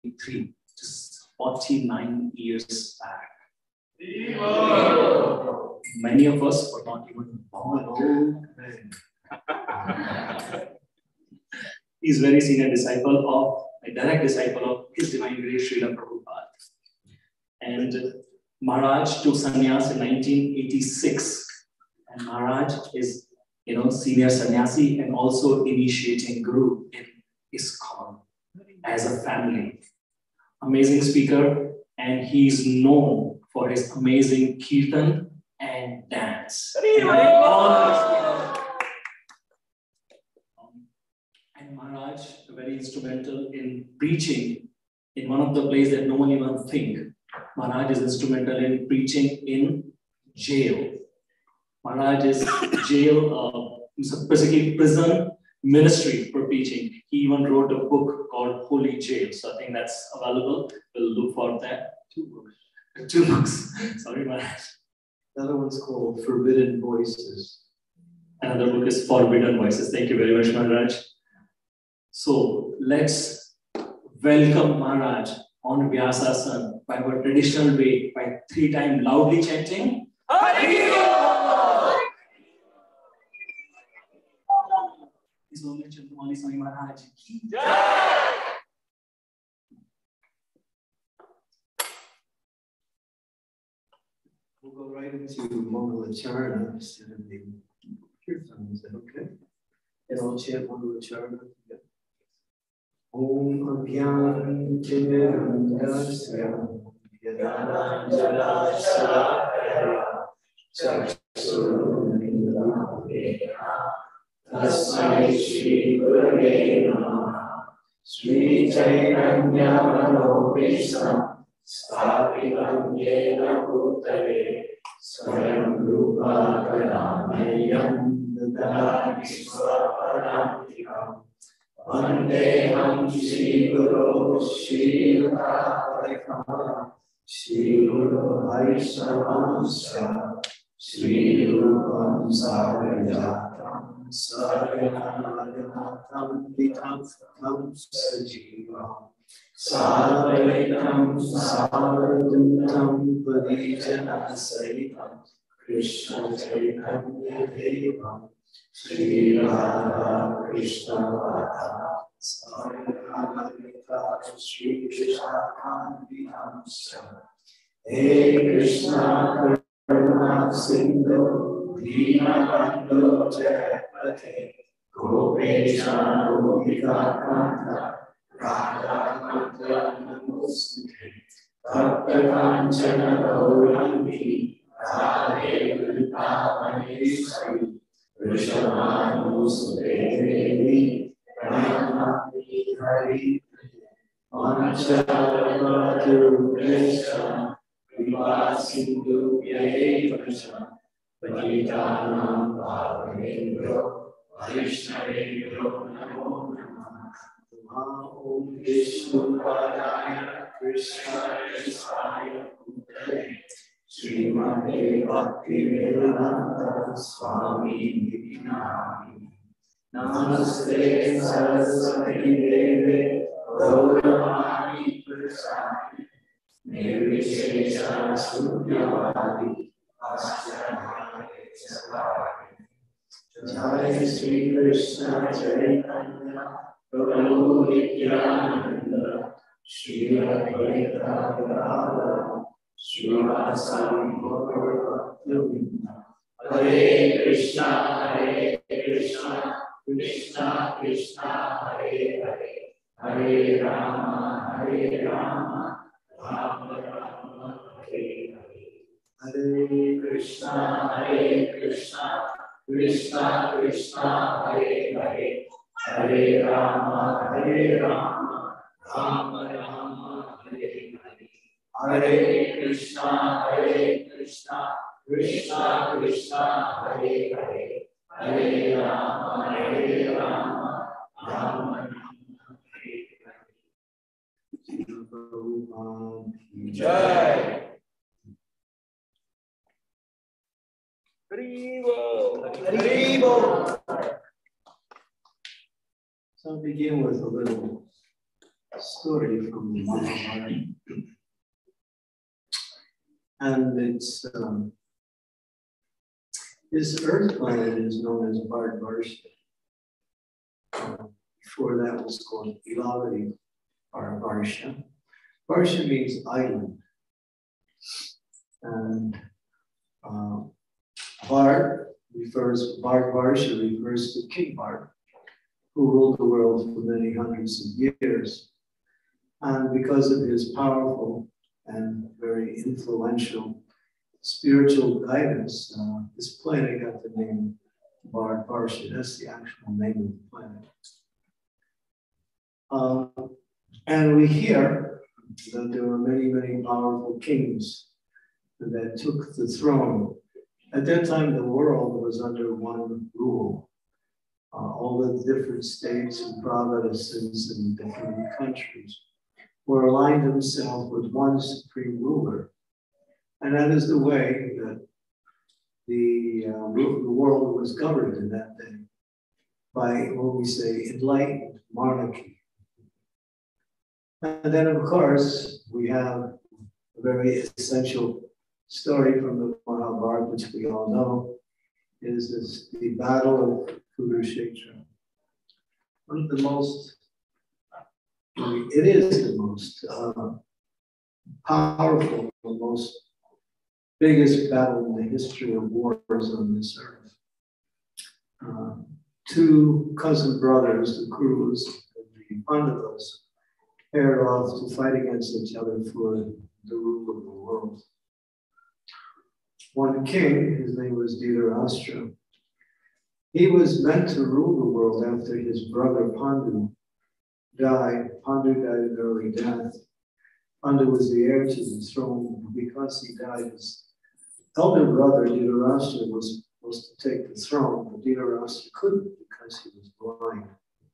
1983, just 49 years back. Many of us were not even born. He's very senior disciple of, a direct disciple of His Divine Grace Srila Prabhupada. And Maharaj took sannyas in 1986. And Maharaj is, senior sannyasi and also initiating guru in ISKCON as a family. Amazing speaker, and he's known for his amazing kirtan and dance. And Maharaj, very instrumental in preaching in one of the places that no one even think. Maharaj is instrumental in preaching in jail. Maharaj is jail, basically prison ministry for preaching. He even wrote a book called Holy Jail. So I think that's available. We'll look for that. 2 books. 2 books. Sorry, Maharaj. Another one's called Forbidden Voices. Another book is Forbidden Voices. Thank you very much, Maharaj. So let's welcome Maharaj on Vyasasana by our traditional way, by 3 times loudly chanting. His Holiness Candramauli Swami Maharaj ki jai. We'll go right into Mangalacharana instead of the Kirtan. Is that okay? And I'll chant Mangalacharana together. Om Abhyam Chirandasya Yadanajalaya Chaksurindra Tasmai Shri Gurave Namaha Sri Chaitanya Manopishtam Sthapitam Yena Bhutale Swayam Rupa Kadamayam Dadami Swaparantikam Vandeham Shri Guru Shri Rupa Shri Guru Vaishnavamsya Shri Rupam Sarvajatam Sarvanadatam Vitam Tam Sajivam Sarvaitam Sarvadutam Parijana Sahitam Krishna Chaitanya Devam Shri Radha Krishna Radha Sarvadita Shri Krishna Kandihamsa Hey Krishna Karuna Sindhu Dinabandhu Jayapate Gopesha Gopika Kanta Radha Kanta Namaste Bhakta Kanchana Gaurangi Radhe Vrindavameshwari Vrishabhanusute Devi Pranamami Hari Manchalavadurvesha Kripa Sindhu Vyayevasha Pajitanam Bhavanendro Vaishnavendro Namo Namah Om Vishnu Padaya Krishna Esvaya Bhutale Srimate Bhaktivedanta Swami Nidhinami Namaste Saraswati Deve Gauravani Prasadi Nirvishesha Sunyavadi Asyanhare Savadi Jai Sri Krishna Chaitanya Prabhu Nityananda Shri Advaita Gadadhara Srivasadi Gaura-Bhakta-Vrinda Hare Krishna Krishna Krishna Hare Hare Hare Rama Rama Rama Hare Hare Hare Krishna Krishna Krishna Hare Hare Hare Rama Rama Rama Hare Hare Hare Krishna Krishna Krishna Hare Hare Hare Rama Rama Rama Hare Hare. Jai. Haribo. So I'll begin with a little story from the Maharaja. And it's this earth planet is known as Bharatvarsha. Before that was called Ilavati Bharatvarsha. Varsha means island. And Bharat Bharatvarsha refers to King Bharat, who ruled the world for many hundreds of years. And because of his powerful and very influential spiritual guidance, this planet got the name Bharatvarsha. That's the actual name of the planet. And we hear that there were many, many powerful kings that took the throne. At that time, the world was under one rule. All the different states and provinces and different countries were aligned themselves with one supreme ruler. And that is the way that the world was governed in that day, by what we say enlightened monarchy. And then, of course, we have a very essential story from the Mahabharata, which we all know, is the Battle of Kurukshetra. One of the most, it is the most powerful, the most biggest battle in the history of wars on this earth. Two cousin brothers, the Kurus and the Pandavas, paired off to fight against each other for the rule of the world. One king, his name was Dhritarashtra, he was meant to rule the world after his brother Pandu died. Pandu died an early death. Pandu was the heir to the throne. Because he died, his elder brother Dhritarashtra was supposed to take the throne, but Dhritarashtra couldn't because he was blind.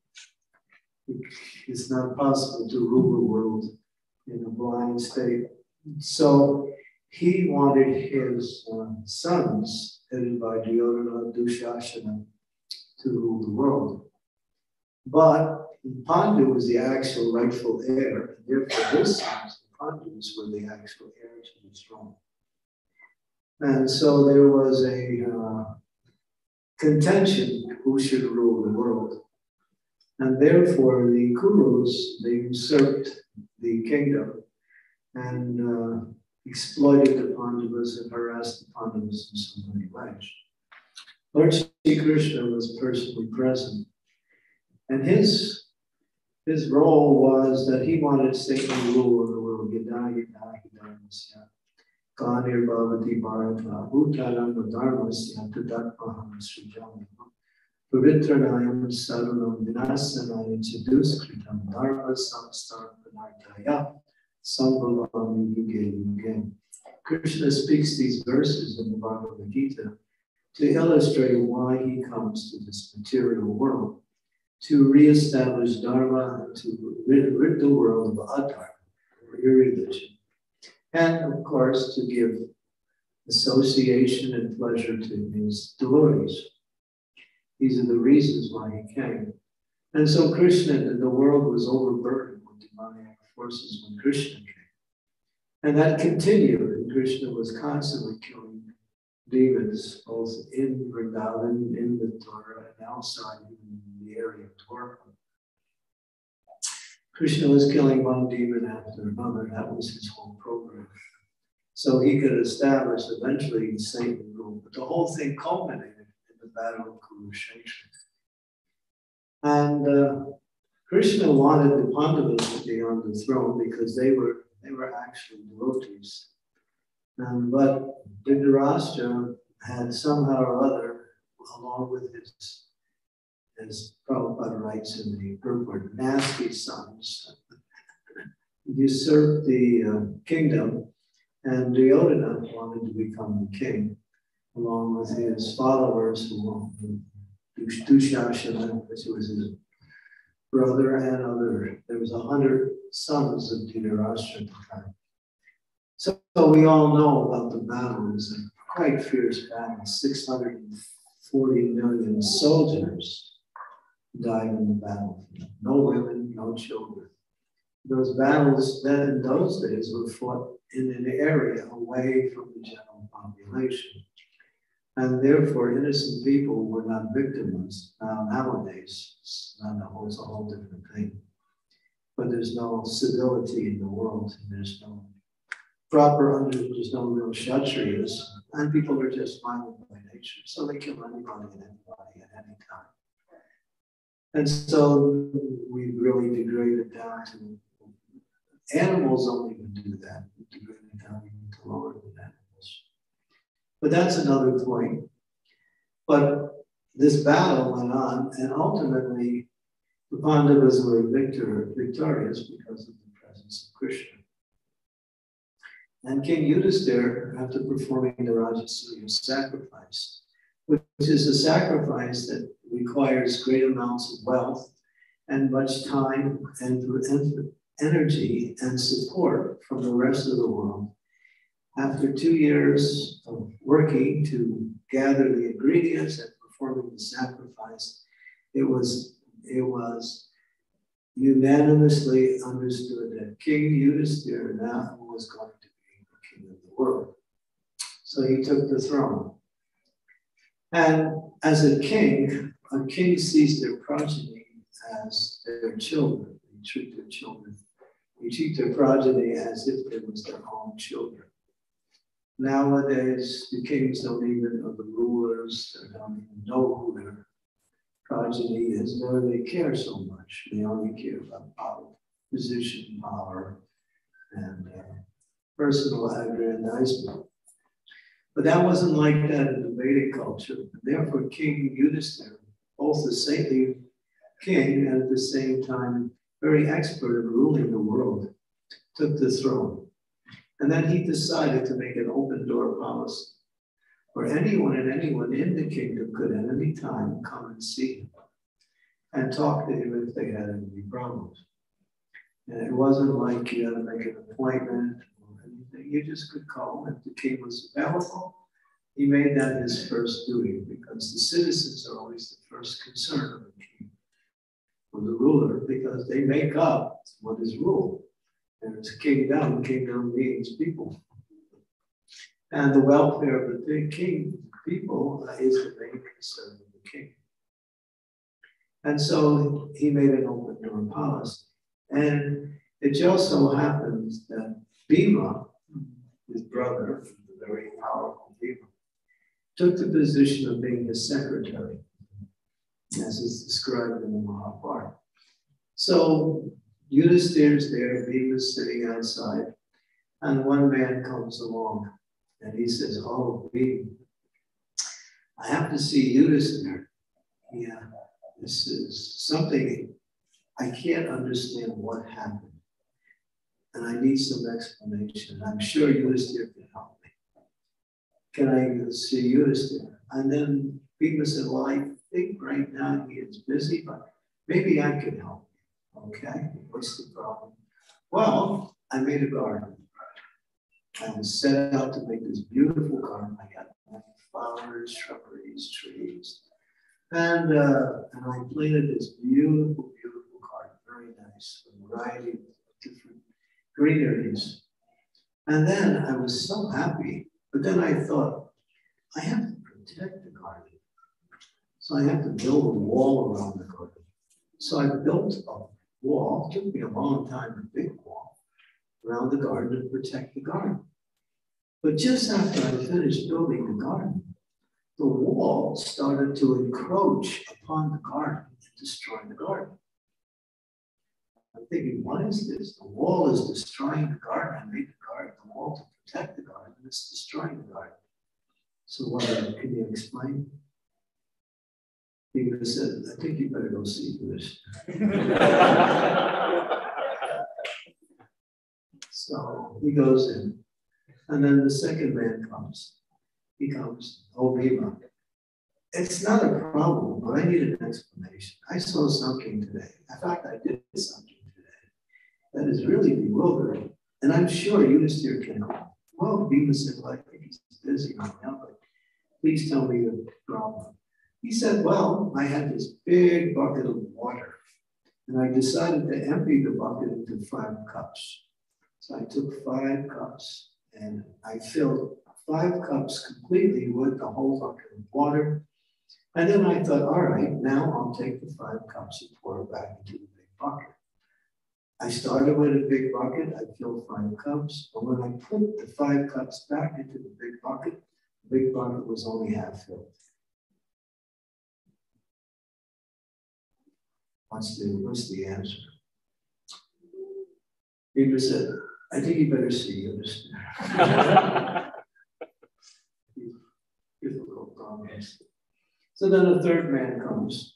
It's not possible to rule the world in a blind state. So he wanted his sons, headed by Duryodhana, Dushashana, to rule the world. But Pandu was the actual rightful heir, and therefore his sons, the Pandus, were the actual heir to the throne. And so there was a contention who should rule the world. And therefore the Kurus, they usurped the kingdom and exploited the Pandavas and harassed the Pandavas in so many ways. Lord Sri Krishna was personally present. And his role was that he wanted Satan to rule the world. Yada yada hidamasya. Kanir bhavati bharata. Bhutanam dharmasya tadatmaham srijam. Pavitranayam sarunam vinasanayam chaduskritam dharma samstarpanardaya. Sambhavam yuge yuge. Krishna speaks these verses in the Bhagavad Gita to illustrate why he comes to this material world, to reestablish Dharma, to rid the world of adharma, or irreligion, and of course to give association and pleasure to his devotees. These are the reasons why he came. And so Krishna, the world was overburdened with demonic forces when Krishna came. And that continued, and Krishna was constantly killing demons, both in Vrindavan, in the Torah, and outside, even in the area of Dwarka. Krishna was killing one demon after another. That was his whole program. So he could establish eventually Satan rule. But the whole thing culminated in the Battle of Kurukshetra. And Krishna wanted the Pandavas to be on the throne because they were actually devotees. But Dhritarashtra had somehow or other, along with his, as Prabhupada writes in the purport, nasty sons, usurped the kingdom, and Duryodhana wanted to become the king, along with his followers, Dushashana, which was his brother, and other. There was 100 sons of Dhritarashtra at the time. So we all know about the battle. It was a quite fierce battle. 640 million soldiers died in the battle. No women, no children. those battles then in those days were fought in an area away from the general population. And therefore, innocent people were not victimized. Now, nowadays, it's a whole different thing. But there's no civility in the world. There's no there's no real kshatriyas, and people are just violent by nature. So they kill anybody and anybody at any time. And so we really degraded down to animals don't even do that. We degraded down even to lower than animals. But that's another point. But this battle went on, and ultimately the Pandavas were victorious because of the presence of Krishna. And King Yudhisthira, after performing the Rajasuya sacrifice, which is a sacrifice that requires great amounts of wealth and much time and energy and support from the rest of the world. After 2 years of working to gather the ingredients and performing the sacrifice, it was unanimously understood that King Yudhisthira now was going to be the king of the world. So he took the throne. And as a king sees their progeny as their children. They treat their children. They treat their progeny as if they was their own children. Nowadays, the kings don't even, or the rulers, they don't even know who their progeny is, nor do they care so much. They only care about power, position, power, and personal aggrandizement. But that wasn't like that in the Vedic culture. Therefore, King Yudhisthira, both the saintly king and at the same time very expert in ruling the world, took the throne. And then he decided to make an open door policy where anyone in the kingdom could at any time come and see him and talk to him if they had any problems. And it wasn't like you had to make an appointment or anything. You just could call if the king was available. He made that his first duty because the citizens are always the first concern of the king or the ruler because they make up what is rule. And it's kingdom means people. And the welfare of the king, people, is the main concern of the king. And so he made an open door policy. And it just so happens that Bhima, his brother, the very powerful Bhima, took the position of being his secretary, as is described in the Mahabharata. So Yudhisthira's there, Bhima's sitting outside, and one man comes along and he says, "Oh, Bhima, I have to see Yudhisthira. Yeah, this is something, I can't understand what happened. And I need some explanation. I'm sure Yudhisthira can help me. Can I see Yudhisthira?" And then Bhima said, "Well, I think right now he is busy, but maybe I can help you." "Okay, what's the problem?" "Well, I made a garden. I was set out to make this beautiful garden. I got flowers, shrubberies, trees. And I planted this beautiful, beautiful garden, very nice, a variety of different greeneries. And then I was so happy, but then I thought, I have to protect the garden. So I have to build a wall around the garden. So I built a wall, it took me a long time, a big wall, around the garden to protect the garden. But just after I finished building the garden, the wall started to encroach upon the garden and destroy the garden. I'm thinking, what is this? The wall is destroying the garden. I made the wall to protect the garden, and it's destroying the garden. So what, can you explain? He said, "I think you better go see this." So he goes in, and then the second man comes. He comes, "Oh, Bhima, it's not a problem, but I need an explanation. I saw something today. In fact, I did something today that is really bewildering, and I'm sure Yudhisthira can help." "Well," Bhima said, "Well, I think he's busy right now, but please tell me the problem." He said, "Well, I had this big bucket of water, And I decided to empty the bucket into 5 cups. So I took 5 cups and I filled 5 cups completely with the whole bucket of water. And then I thought, all right, now I'll take the 5 cups and pour it back into the big bucket. I started with a big bucket, I filled 5 cups, but when I put the 5 cups back into the big bucket was only half filled. What's the answer? Peter said, I think you better see this. Here's a little promise. So then a third man comes.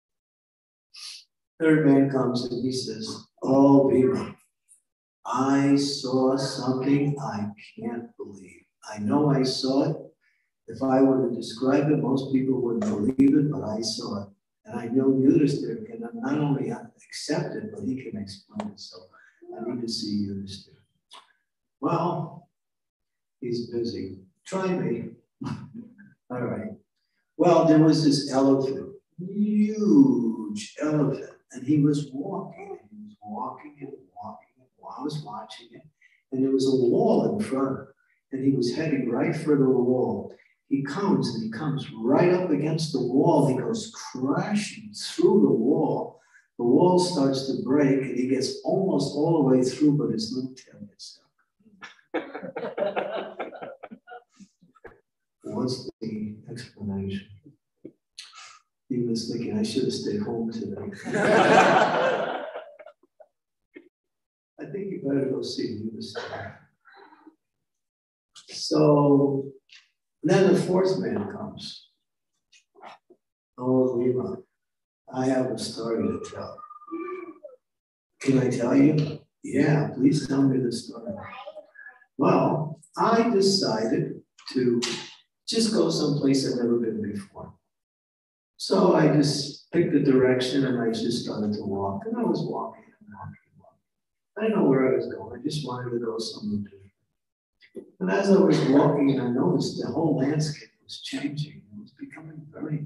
Third man comes and he says, oh, Bima, I saw something I can't believe. I know I saw it. If I were to describe it, most people wouldn't believe it, but I saw it. And I know Yudhisthira can not only accept it, but he can explain it. So I need to see Yudhisthira. Well, he's busy. Try me. All right. Well, there was this elephant, huge elephant, and he was walking, and he was walking and walking, and I was watching it, and there was a wall in front, and he was heading right for the wall. He comes right up against the wall. He goes crashing through the wall. The wall starts to break, and he gets almost all the way through, but his little tail gets stuck. What's the explanation? He was thinking, I should have stayed home today. I think you better go see Yudhisthira. So then the fourth man comes. Oh, Lima, I have a story to tell. Can I tell you? Yeah, please tell me the story. Well, I decided to just go someplace I've never been before. So I just picked the direction and I just started to walk. And I was walking and walking and walking. I didn't know where I was going. I just wanted to go somewhere different. And as I was walking, I noticed the whole landscape was changing. It was becoming very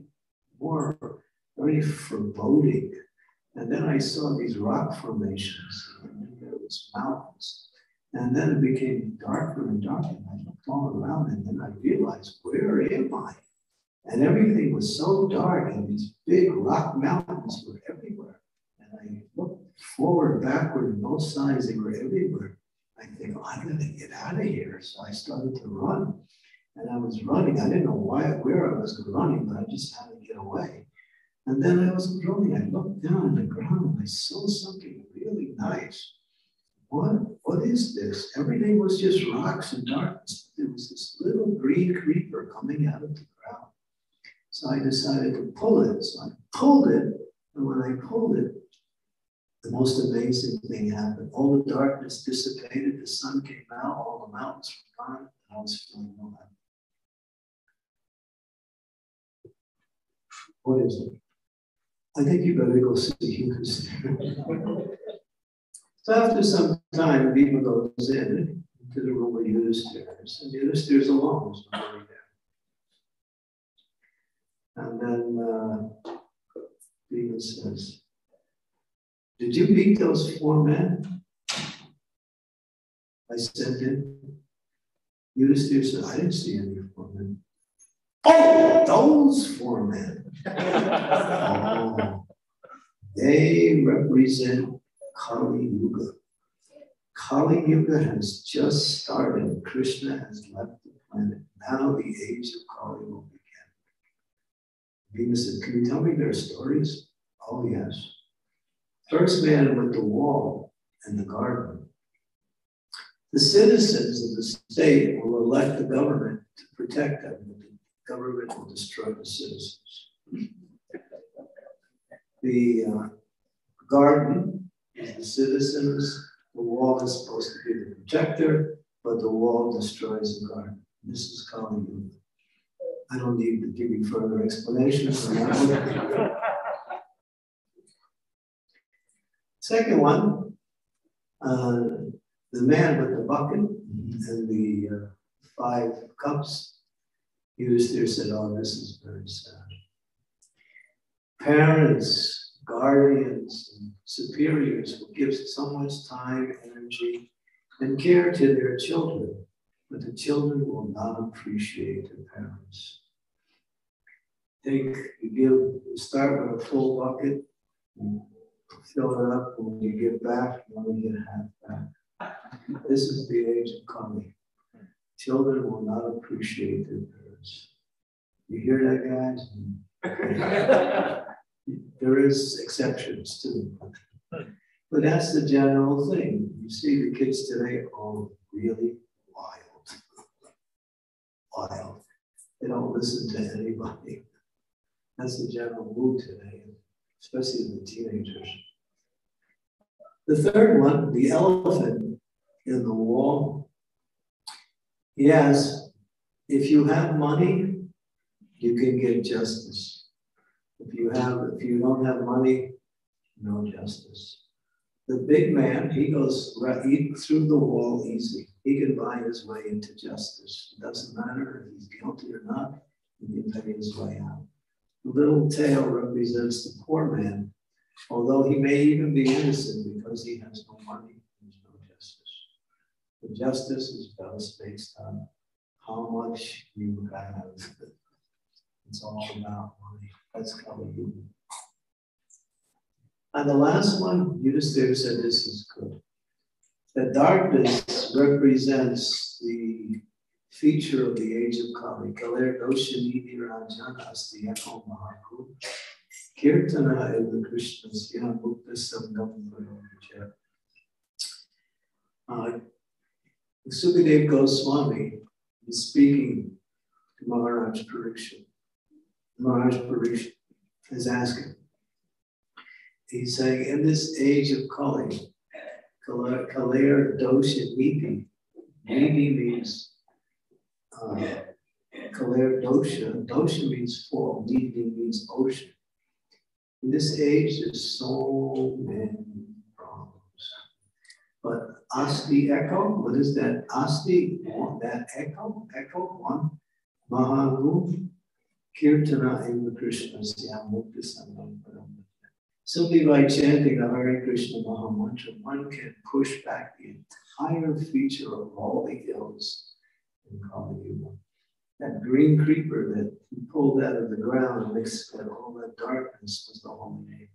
foreboding. And then I saw these rock formations, and there was mountains. And then it became darker and darker, and I looked all around, and then I realized, where am I? And everything was so dark, and these big rock mountains were everywhere. And I looked forward, backward, and both sides, they were everywhere. I think, oh, I'm gonna get out of here. So I started to run, and I was running. I didn't know where I was running, but I just had to get away. And then I was running, I looked down on the ground, and I saw something really nice. What is this? Everything was just rocks and darkness. There was this little green creeper coming out of the ground. So I decided to pull it. So I pulled it, and when I pulled it, the most amazing thing happened. All the darkness dissipated, the sun came out, all the mountains were gone, and I was feeling no happy. What is it? I think you better go see Yudhisthira. So after some time, Bhima goes into the room where Yudhisthira is, and Yudhisthira's alone, there's nobody there. And then Bhima says, did you meet those 4 men I sent in? Yudhisthira said, I didn't see any 4 men. Oh, those 4 men. Oh, they represent Kali Yuga. Kali Yuga has just started. Krishna has left the planet. Now the age of Kali will begin. Bhima said, can you tell me their stories? Oh, yes. First man with the wall and the garden. The citizens of the state will elect the government to protect them. The government will destroy the citizens. The garden is the citizens. The wall is supposed to be the protector, but the wall destroys the garden. This is Kali Yuga. I don't need to give you further explanations on that. Second one, the man with the bucket and the 5 cups. Yudhisthira said, oh, this is very sad. Parents guardians and superiors will give so much time, energy, and care to their children, but the children will not appreciate their parents. You start with a full bucket, and fill it up, when you give back, you only get half back. This is the age of Kali. Children will not appreciate their parents. You hear that, guys? There is exceptions too. But that's the general thing. You see the kids today are really wild. Wild. They don't listen to anybody. That's the general mood today, especially the teenagers. The third one, the elephant in the wall. Yes, if you have money, you can get justice. If you don't have money, no justice. The big man, he goes right through the wall easy. He can buy his way into justice. It doesn't matter if he's guilty or not, he can pay his way out. The little tail represents the poor man, although he may even be innocent because he has no money, there's no justice. The justice is based on how much you have. It's all about money. That's how we do it. And the last one, Yudhisthira said this is good. The darkness represents the feature of the age of Kali. Kaler Doshani Rajana Asti Eko Mahaku. Kirtana Eva Krishna Sya Mukta Samgam Varoja. Sukadev Goswami is speaking to Maharaj Parikshit. Maharaj Parikshit is asking. He's saying, in this age of Kali, Kaler Dosha Niti. Niti means Kaler Dosha. Dosha means fall. Niti means ocean. In this age, there's so many problems. But Asti Echo, what is that? Asti, that echo, one, Mahagu, Kirtana Eva Krishna Syamukta Sangam Param. Simply by chanting the Hare Krishna Maha Mantra, one can push back the entire feature of all the ills in Kali Yuga. That green creeper that he pulled out of the ground and mixed with all that darkness was the holy name.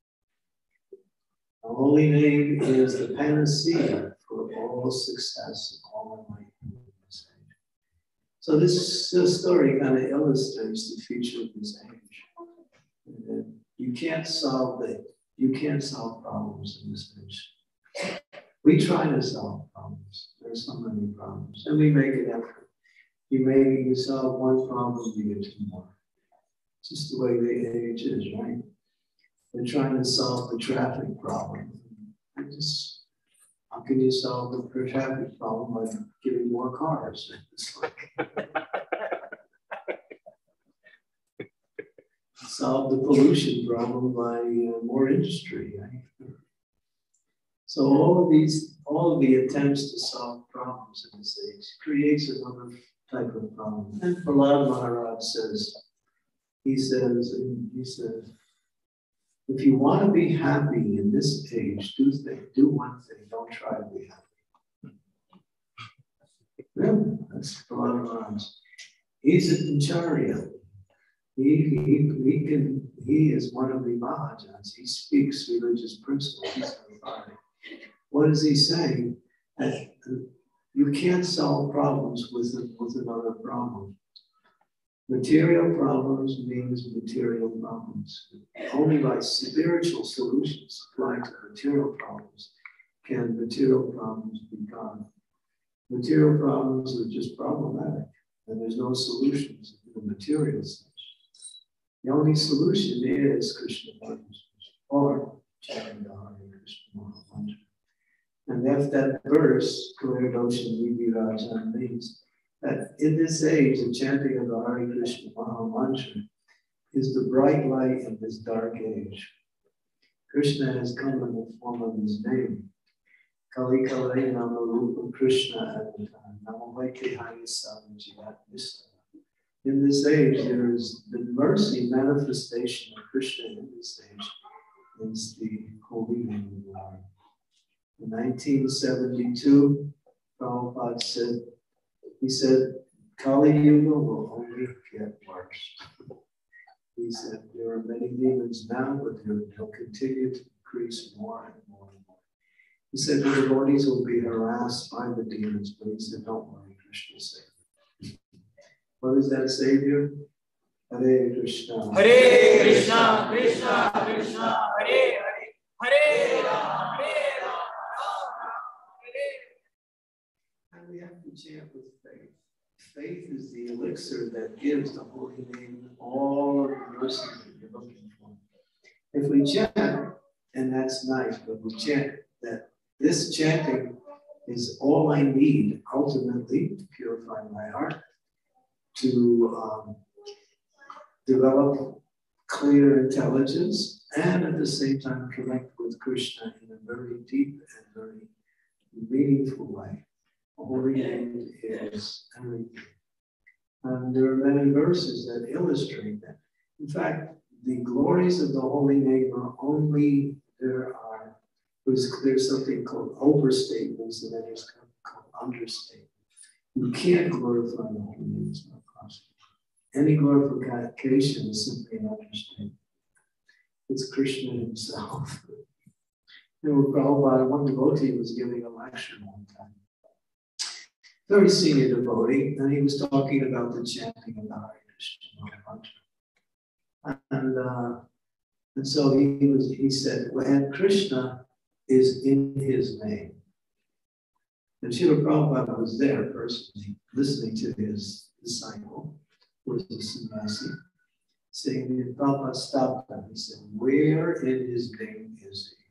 The holy name is the panacea for all success and all enlightenment. So this story kind of illustrates the future of this age. And you can't solve problems in this age. We try to solve problems. There's so many problems, and we make an effort. You solve one problem, you get two more. It's just the way the age is, right? They're trying to solve the traffic problem. How can you solve the traffic problem by giving more cars? It's like solve the pollution problem by more industry, right? So all of the attempts to solve problems in this age creates another type of problem. And Prahlad Maharaj says, he says, if you want to be happy in this age, do one thing, don't try to be happy. Really, that's Prahlad Maharaj. He's an Acharya. He is one of the Maharajas. He speaks religious principles. He's an authority. What is he saying? That you can't solve problems with another problem. Material problems means material problems. Only by spiritual solutions applied to material problems can material problems be gone. Material problems are just problematic, and there's no solutions in the material sense. The only solution is Krishna consciousness or chanting the Hare Krishna Maha Mantra. And if that verse, Kaler Dosha Niti Rajan, means that in this age, the chanting of the Hare Krishna Maha Mantra is the bright light of this dark age. Krishna has come in the form of his name. Kali Kali Nama Rupa Krishna Avatar, Nama Vaike Hayasam Jivat Vista. In this age, there is the mercy manifestation of Krishna in this age is the holy name of the Lord. In 1972, Prabhupada said, he said, Kali Yuga will only get worse. He said, there are many demons now, but they'll continue to increase more and more and more. He said, the devotees will be harassed by the demons, but he said, don't worry, Krishna is savior. What is that savior? Hare Krishna. Hare Krishna, Krishna Krishna, Hare Hare, Hare Rama, Hare Rama, Hare. And we have to chant with faith. Faith is the elixir that gives the holy name all of the mercy that you're looking for. If we chant, and that's nice, but we chant that this chanting is all I need ultimately to purify my heart, to develop clear intelligence, and at the same time connect with Krishna in a very deep and very meaningful way. Holy name is everything. And there are many verses that illustrate that. In fact, the glories of the holy name are only, there's something called overstatements, and then there's called understatement. You can't glorify the holy name, it's not possible. Any glorification is simply an understatement. It's Krishna himself. Prabhupada, one devotee was giving a lecture one time. Very senior devotee, and he was talking about the chanting of the Hare Krishna mantra. And so he said, and Krishna is in his name. And Srila Prabhupada was there personally, listening to his disciple, who was a sannyasi, saying, and Prabhupada stopped him. He said, where in his name is he?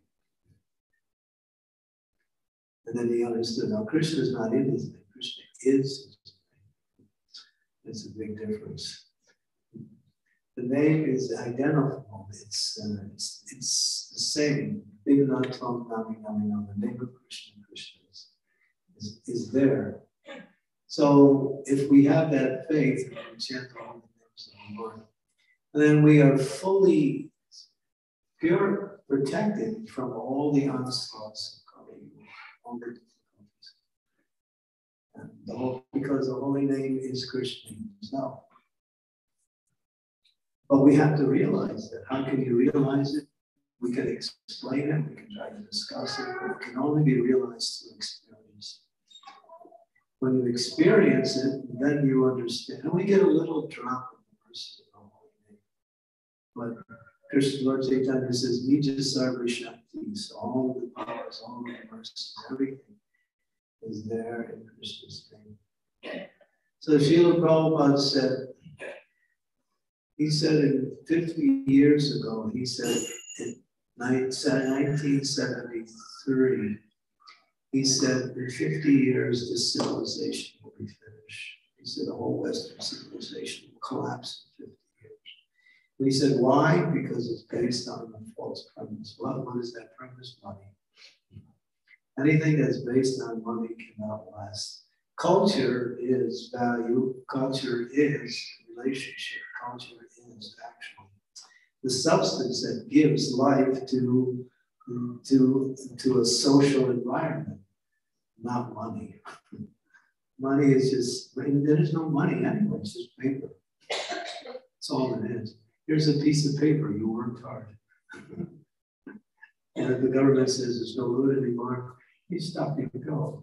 And then he understood, now Krishna is not in his name. Krishna is his name. It's a big difference. The name is identifiable. It's the same. The name of Krishna, Krishna is there. So if we have that faith, we can chant all the names of the Lord. And then we are fully pure, protected from all the onslaughts of Kali, all the difficulties. And because the holy name is Krishna himself. But we have to realize that. How can you realize it? We can explain it, we can try to discuss it, but it can only be realized through experience. When you experience it, then you understand. And we get a little drop of the mercy of the holy name. But Krishna, Lord Chaitanya says, Nija Sarva Shakti, so all the powers, all the mercy, everything is there in Krishna's name. So Srila Prabhupada said, he said in 50 years ago, he said in 1973, he said in 50 years, this civilization will be finished. He said the whole Western civilization will collapse in 50 years. And he said, why? Because it's based on a false premise. Well, what is that premise? Money. Anything that's based on money cannot last. Culture is value. Culture is relationship. Culture is actually the substance that gives life to a social environment, not money. Money is just, there is no money anyway, it's just paper. That's all it is. Here's a piece of paper, you worked hard. And if the government says there's no loot anymore, you stop, you go.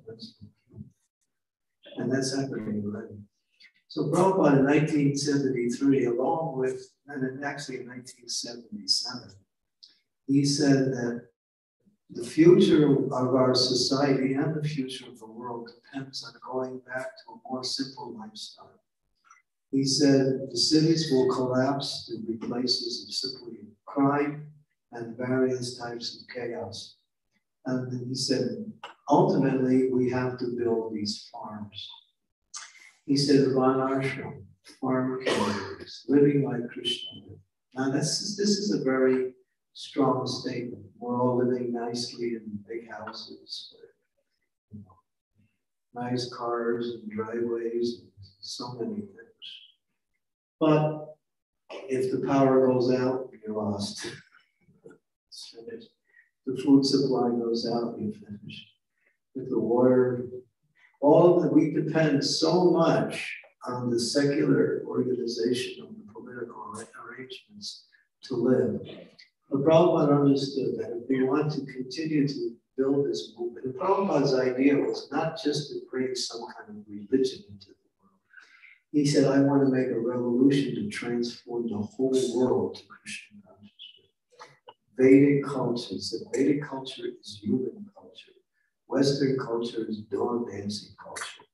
And that's happening already. So Prabhupada in 1973, along with, and actually in 1977, he said that the future of our society and the future of the world depends on going back to a more simple lifestyle. He said the cities will collapse to be places of simply crime and various types of chaos. And he said, ultimately, we have to build these farms. He said, Varnashram, farm communities, living like Krishna lived. Now, this is a very strong statement. We're all living nicely in big houses, with, nice cars and driveways, and so many things. But if the power goes out, you're lost. So finished. The food supply goes out, you're finished. With the water, all that we depend so much on the secular organization of the political arrangements to live. The Prabhupada understood that if we want to continue to build this movement, the Prabhupada's idea was not just to bring some kind of religion into the world. He said, I want to make a revolution to transform the whole world to Krishna consciousness. Vedic culture, so Vedic culture is human culture. Western culture is dog dancing culture.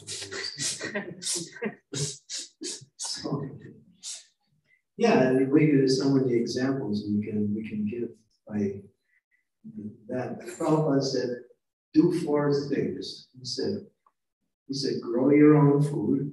So, yeah, and there's so many examples we can give by that. Prabhupada said, do 4 things. He said, grow your own food,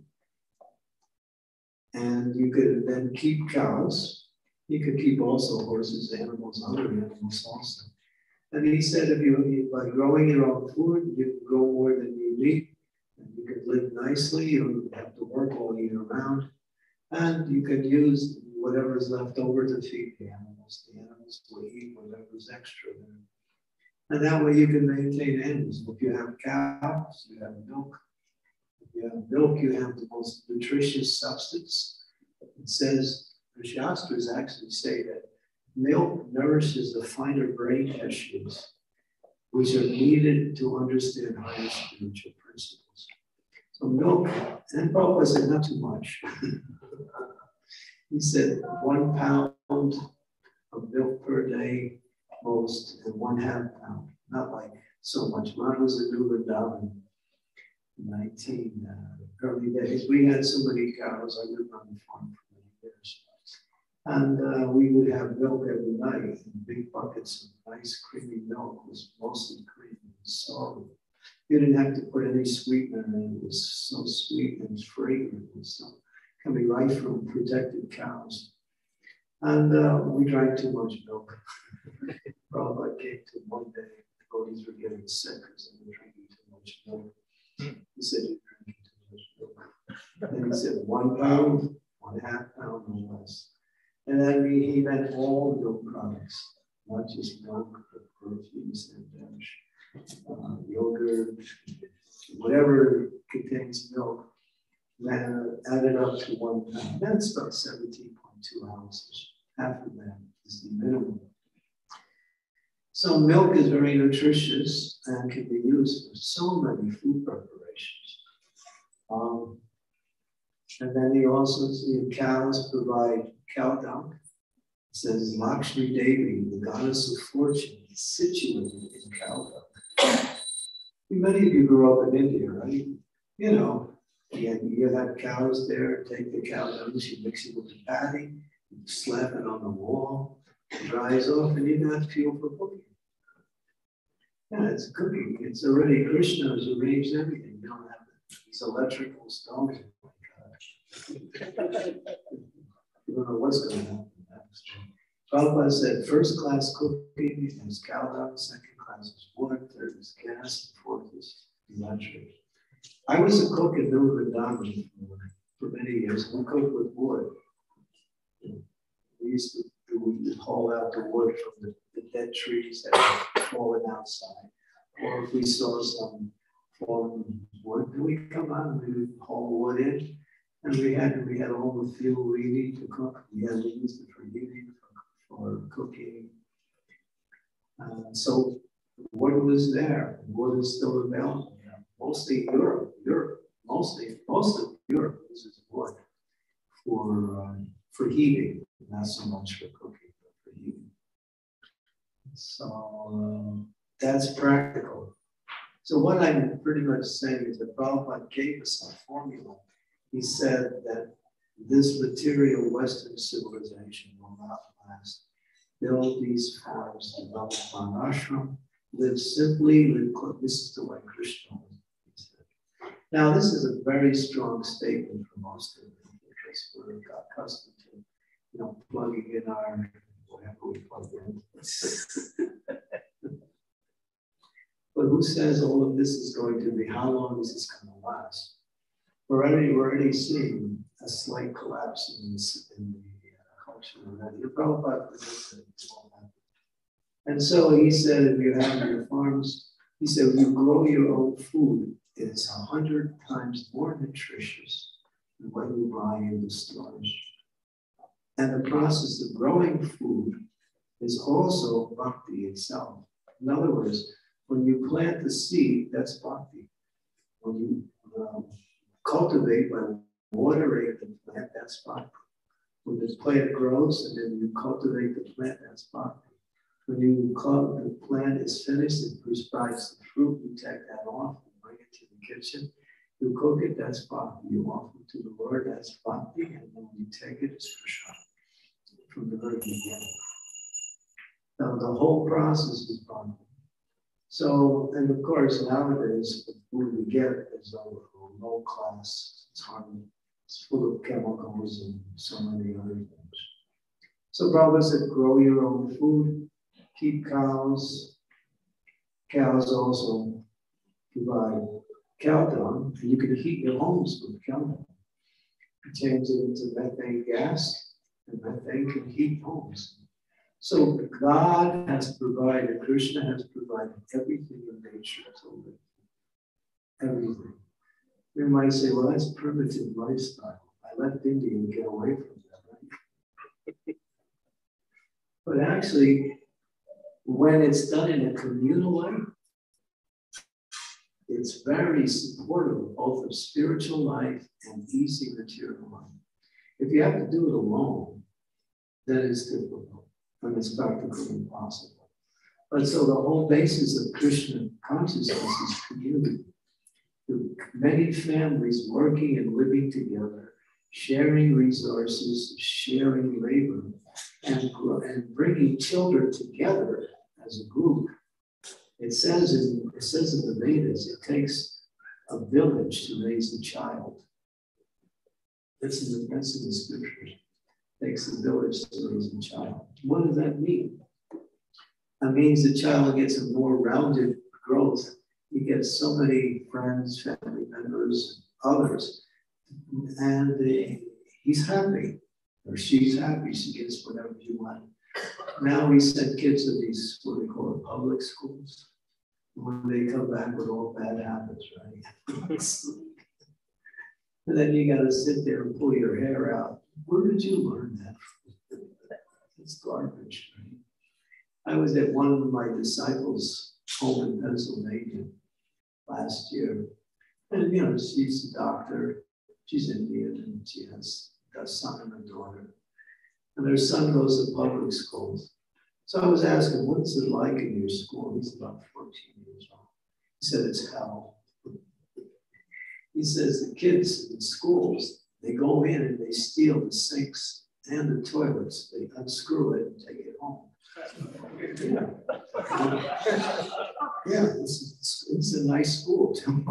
and you could then keep cows. You could keep also horses, animals, other animals also. And he said, by growing your own food, you can grow more than you need, and you can live nicely. You don't have to work all year round, and you can use whatever is left over to feed the animals. The animals will eat whatever's extra there. And that way you can maintain animals. If you have cows, you have milk. If you have milk, you have the most nutritious substance. It says, the Shastras actually say that milk nourishes the finer brain tissues, which are needed to understand higher spiritual principles. So milk, and Prabhupada said not too much. He said 1 pound of milk per day, most, and 1/2 pound. Not like so much. When I was in New Vrindavan in early days, we had so many cows. I lived on the farm for many years. And we would have milk every night in big buckets of nice creamy milk. It was mostly cream and sorrel. You didn't have to put any sweetener in. It was so sweet and fragrant. It was so coming right from protected cows. And we drank too much milk. Prabhupada came to one day, the devotees were getting sick because they were drinking too much milk. He said, you're drinking too much milk. And he said, 1 pound, 1/2 pound or less. And then he meant all milk products, not just milk, but proteins and yogurt, whatever contains milk. Added up to 1 pound. That's about 17.2 ounces. Half of that is the minimum. So milk is very nutritious and can be used for so many food preparations. And then you also see cows provide cow dung. It says Lakshmi Devi, the goddess of fortune, is situated in cow dung. Many of you grew up in India, right? You know, you have cows there, take the cow dung, you mix it with the patty, you slap it on the wall, it dries off, and you don't have fuel for cooking. Yeah, it's cooking. It's already, Krishna has arranged everything. You don't have these electrical stones. You don't know what's going to happen next. Prabhupada said, first class cooking is cow dung, second class is wood, third is gas, and fourth is electric. I was a cook in New Vrindavan for many years. We cooked with wood. We used to haul out the wood from the dead trees that were fallen outside. Or if we saw some fallen wood, we come out and we would haul wood in. And we had all the fuel we need to cook. We used it for heating, for cooking. So wood was there. Wood is still available. Mostly Europe. Most of Europe uses wood for heating, not so much for cooking, but for heating. So that's practical. So what I'm pretty much saying is that Prabhupada gave us a formula. He said that this material Western civilization will not last. Build these farms, develop an ashram, live simply, this is the way Krishna was. Now, this is a very strong statement for most of us because we're accustomed to, plugging in our whatever we plug in. But who says all of this is going to be? How long is this going to last? We're already seeing a slight collapse in the culture. Prabhupada predicted it won't happen. And so he said, if you have your farms, he said, if you grow your own food, it's 100 times more nutritious than what you buy in the stores. And the process of growing food is also bhakti itself. In other words, when you plant the seed, that's bhakti. When you cultivate by watering the plant, that's bhakti. When the plant grows and then you cultivate the plant, that's bhakti. When the plant is finished and provides the fruit, you take that off and bring it to the kitchen. You cook it, that's bhakti. You offer it to the Lord, that's bhakti. And then when you take it, it's prasad from the very beginning. Now, the whole process is bhakti. So, and of course, nowadays, the food we get is low class. It's full of chemicals and so many other things. So Prabhupada said, grow your own food, keep cows. Cows also provide cow dung, and you can heat your homes with cow dung. You change it into methane gas, and methane can heat homes. So God has provided, Krishna has provided everything in nature to live. Everything. We might say, well, that's primitive lifestyle. I left India and get away from that, right? But actually, when it's done in a communal way, it's very supportive both of spiritual life and easy material life. If you have to do it alone, then it's difficult and it's practically impossible. But so the whole basis of Krishna consciousness is community. Many families working and living together, sharing resources, sharing labor, and bringing children together as a group. It says in the Vedas, it takes a village to raise a child. That's in the scriptures. It takes a village to raise a child. What does that mean? That means the child gets a more rounded growth. He gets so many friends, family members, others, and he's happy, or she's happy. She gets whatever you want. Now we send kids to these, what we call public schools. When they come back with all bad habits, right? And then you got to sit there and pull your hair out. Where did you learn that from? It's garbage, right? I was at one of my disciples' home in Pennsylvania last year. And, you know, she's a doctor. She's Indian, and she has a son and a daughter. And her son goes to public schools. So I was asking, what's it like in your school? He's about 14 years old. He said, it's hell. He says the kids in schools, they go in and they steal the sinks and the toilets. They unscrew it and take it home. Yeah, it's a nice school too.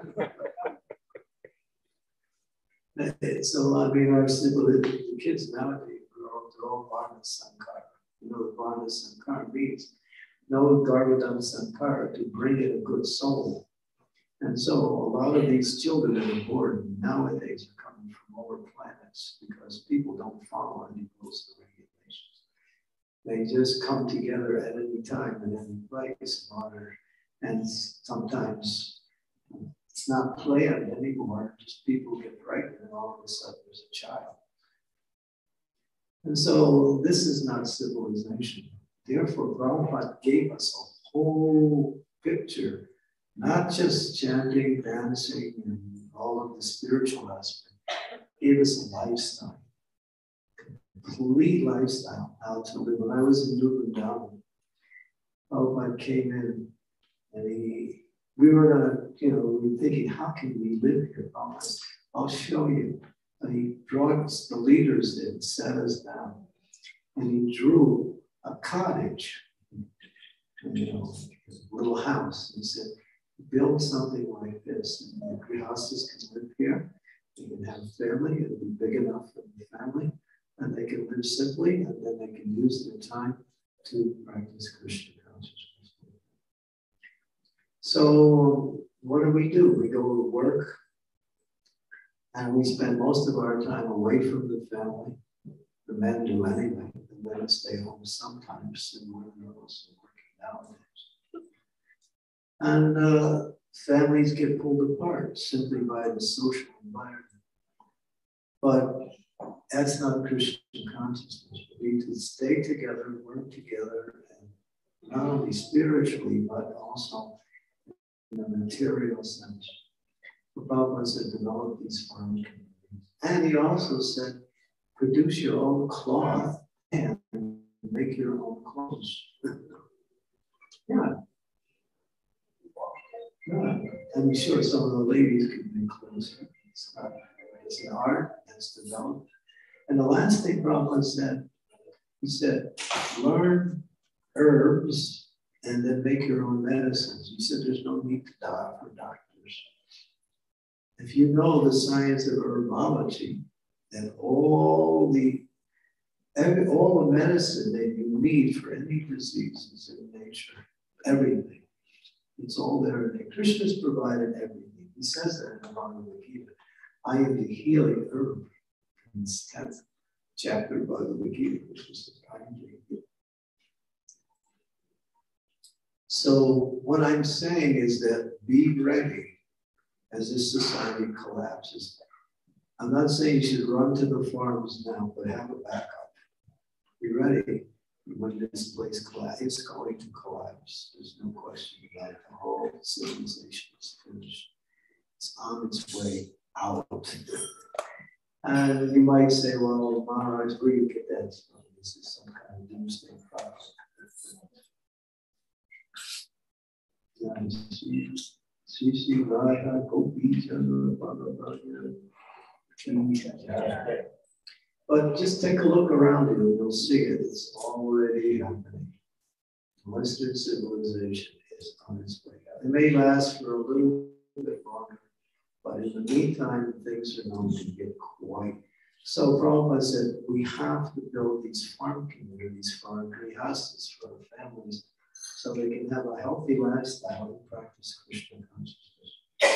So I mean, the kids nowadays they're all Varna Sankara. You know what Varna Sankara means? No Garbhadam Sankara, to bring in a good soul. And so a lot of these children that are born nowadays are coming from lower planets because people don't follow any rules and regulations. They just come together at any time and any place in order. And sometimes it's not planned anymore. Just people get pregnant and all of a sudden there's a child. And so this is not civilization. Therefore, Prabhupada gave us a whole picture, not just chanting, dancing, and all of the spiritual aspect. He gave us a lifestyle, complete lifestyle, how to live. When I was in New Vrindavan, Prabhupada came in and we were thinking, how can we live here? I'll show you. And he brought the leaders in, sat us down, and he drew a cottage, a little house. He said, build something like this, and the grihastas can live here. They can have family, it'll be big enough for the family, and they can live simply, and then they can use their time to practice Krishna consciousness. So what do? We go to work, and we spend most of our time away from the family. the men do anything, the women stay home sometimes, and women are also working nowadays. And families get pulled apart simply by the social environment. But that's not Christian consciousness. We need to stay together, work together, and not only spiritually, but also in the material sense. Prabhupada said, develop these farm communities. And he also said, produce your own cloth and make your own clothes. Yeah. Yeah. I'm sure some of the ladies could make clothes. It's an art that's developed. And the last thing Prabhupada said, he said, learn herbs and then make your own medicines. He said there's no need to die for doctors. If you know the science of herbology, then all the medicine that you need for any diseases in nature, everything, it's all there. And Krishna's provided everything. He says that in the Bhagavad Gita. I am the healing herb. In the 10th chapter of Bhagavad Gita, which is the primary. So what I'm saying is that be ready as this society collapses. I'm not saying you should run to the farms now, but have a backup. Be ready when this place collapses. It's going to collapse. There's no question about it. The whole civilization is finished. It's on its way out. And you might say, well, Maharaj, where do you get that from? This is some kind of doomsday prophet. But just take a look around you and you'll see it. It's already happening. Western civilization is on its way out. It may last for a little bit longer, but in the meantime, things are going to get quite. So Prabhupada said, we have to build these farm communities for our grihastas, for our families, so they can have a healthy lifestyle and practice Krishna consciousness.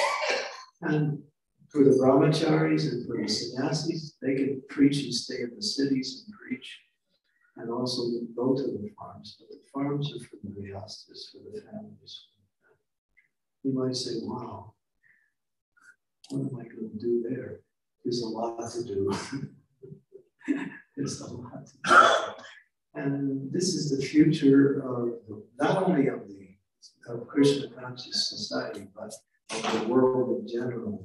And for the brahmacharis and for the sannyasis, they can preach and stay in the cities and preach, and also go to the farms. But the farms are for the grihastas, for the families. You might say, wow, what am I going to do there? There's a lot to do. There's a lot to do. And this is the future of not only of Krishna conscious society, but of the world in general.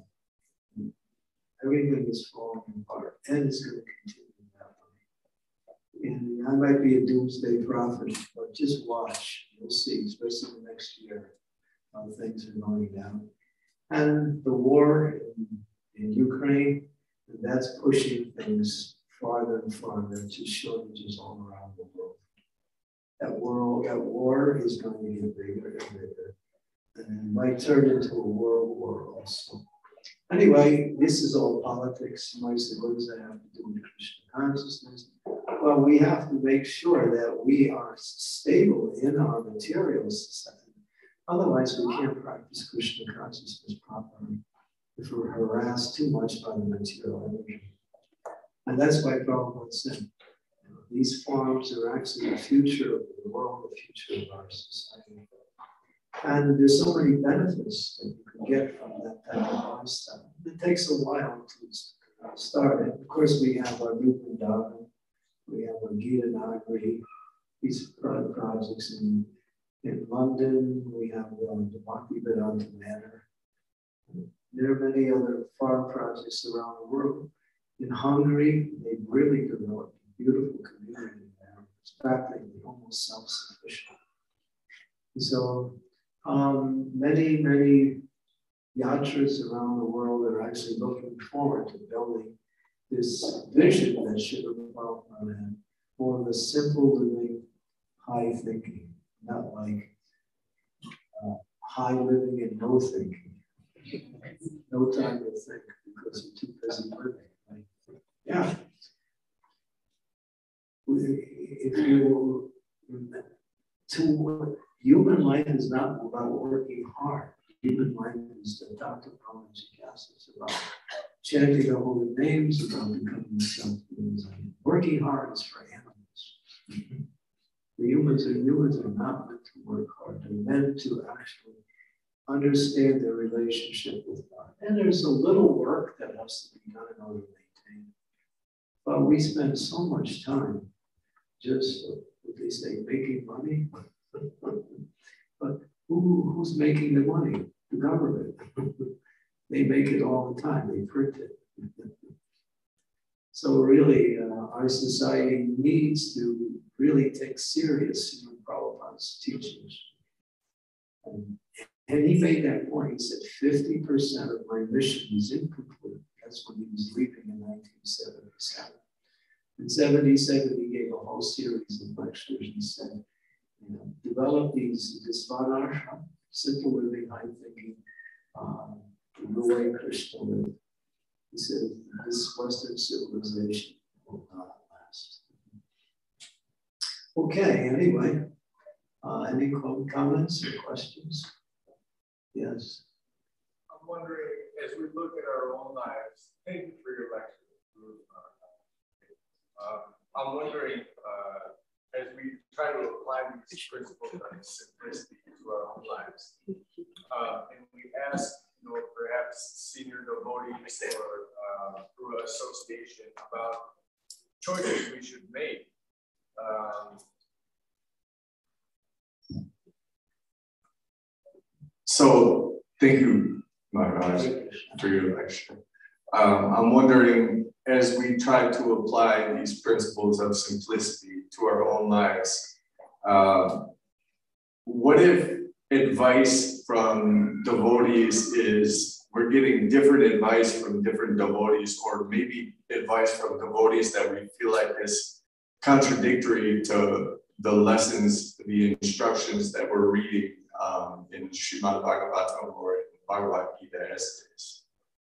Everything is falling apart, and it's going to continue that way. And I might be a doomsday prophet, but just watch. You'll see, especially the next year, how things are going down. And the war in Ukraine, that's pushing things farther and farther to shortages all around the world. That war is going to get bigger and bigger. And it might turn into a world war also. Anyway, this is all politics. You might say, what does that have to do with Krishna consciousness? Well, we have to make sure that we are stable in our material society. Otherwise, we can't practice Krishna consciousness properly if we're harassed too much by the material energy. And that's why Prabhupada said, these forms are actually the future of the world, the future of our society. And there's so many benefits that you can get from that type of lifestyle. It takes a while to start it. Of course, we have our Vrindavan, we have our Gita Nagari, these projects in London, we have the Bhaktivedanta Manor. There are many other farm projects around the world. In Hungary, they've really developed a beautiful community there. It's practically almost self-sufficient. So many yatras around the world are actually looking forward to building this vision that Srila Prabhupada had, more of a simple living, high thinking, not like high living and no thinking. No time to think because you're too busy living. Right? Yeah. If you human life is not about working hard. Human life is the Dr. Brahma Jigyasa. It's about chanting the holy names, about becoming self-realized. Working hard is for animals. The humans are not meant to work hard. They're meant to actually understand their relationship with God. And there's a little work that has to be done in order to maintain it. But we spend so much time just, what they say, making money. But who's making the money? The government. They make it all the time. They print it. So really, our society needs to really take serious Prabhupada's teachings. And he made that point. He said, 50% of my mission is incomplete. That's when he was leaving in 1977. In 77, he gave a whole series of lectures. He said, develop this Vanashram, simple living, high thinking, the way Krishna lived. He said, this Western civilization will not last. Okay, anyway, any comments or questions? Yes. I'm wondering, as we look at our own lives, thank you for your lecture. I'm wondering, as we try to apply these principles of simplicity to our own lives, and we ask, perhaps senior devotees or through association about choices we should make. So, thank you, Maharaja, for your lecture. I'm wondering, as we try to apply these principles of simplicity to our own lives, what if advice from devotees is we're getting different advice from different devotees, or maybe advice from devotees that we feel like is contradictory to the lessons, the instructions that we're reading in Srimad Bhagavatam or in Bhagavad Gita essays?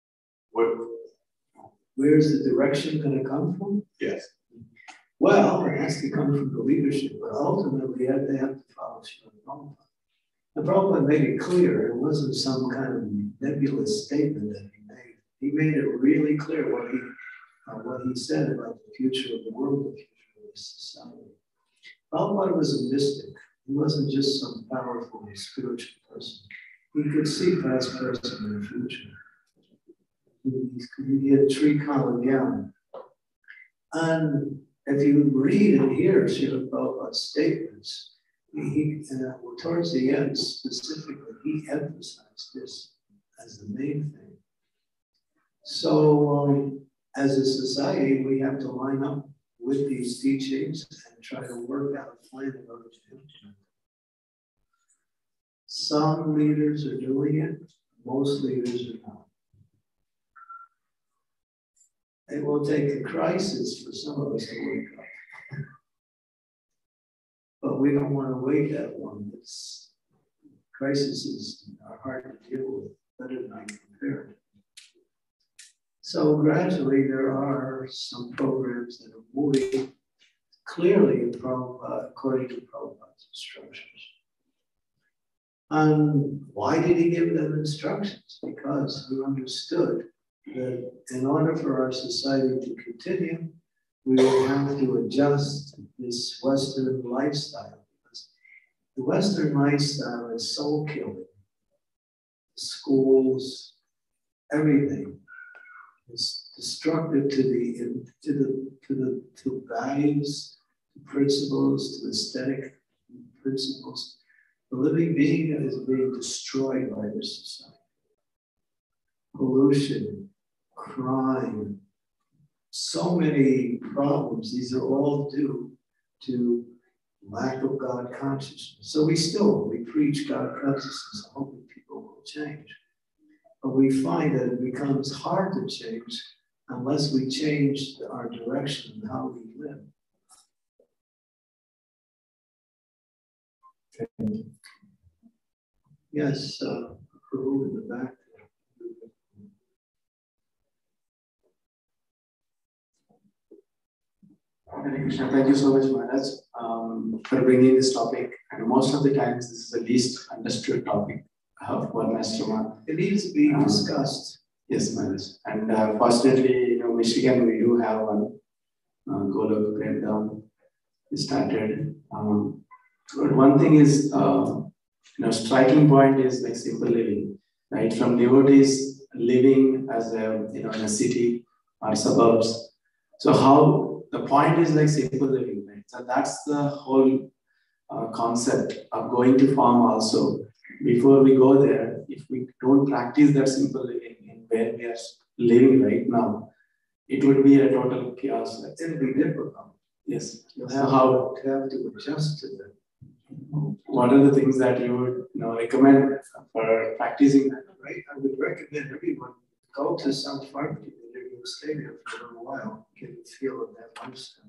Where's the direction going to come from? Yes. Well, it has to come from the leadership, but ultimately they have to follow Srimad Prabhupada. The Prabhupada made it clear. It wasn't some kind of nebulous statement that he made. He made it really clear what he said about the future of the world, the future of the society. Prabhupada was a mystic. He wasn't just some powerful spiritual person. He could see past, present, and future. He had Trikala Jnana. And if you read and hear Srila Prabhupada's statements, towards the end specifically, he emphasized this as the main thing. So as a society, we have to line up with these teachings and try to work out a plan in order to implement. Some leaders are doing it, most leaders are not. It will take a crisis for some of us to wake up. But we don't want to wait that long. Crises are hard to deal with, better than I compared. So gradually there are some programs that are moving clearly according to Prabhupada's instructions. And why did he give them instructions? Because he understood that in order for our society to continue, we will have to adjust this Western lifestyle. Because the Western lifestyle is soul killing. Schools, everything is destructive to values, to principles, to aesthetic principles. The living being is being destroyed by this society. Pollution, crime, so many problems. These are all due to lack of God consciousness. So we preach God consciousness, hoping people will change. But we find that it becomes hard to change unless we change our direction and how we live. Okay. Yes, Prabhu in the back. Hare Krishna, thank you so much, Maharaj, for bringing this topic. And most of the times, this is the least understood topic of Varnashrama. It needs to be discussed. Yes, Maharaj. And fortunately, Michigan, we do have one Golok breakdown started. But one thing is, striking point is like simple living, right? From devotees living as in a city or suburbs. So how the point is like simple living, right? So that's the whole concept of going to farm also. Before we go there, if we don't practice that simple living in where we are living right now, it would be a total chaos. It will be difficult. Yes. You'll So have to adjust to that. what are the things that you would recommend for practicing that? Right? I would recommend everyone go to South Farmington and they're going to stay there for a little while, get a feel of that lifestyle.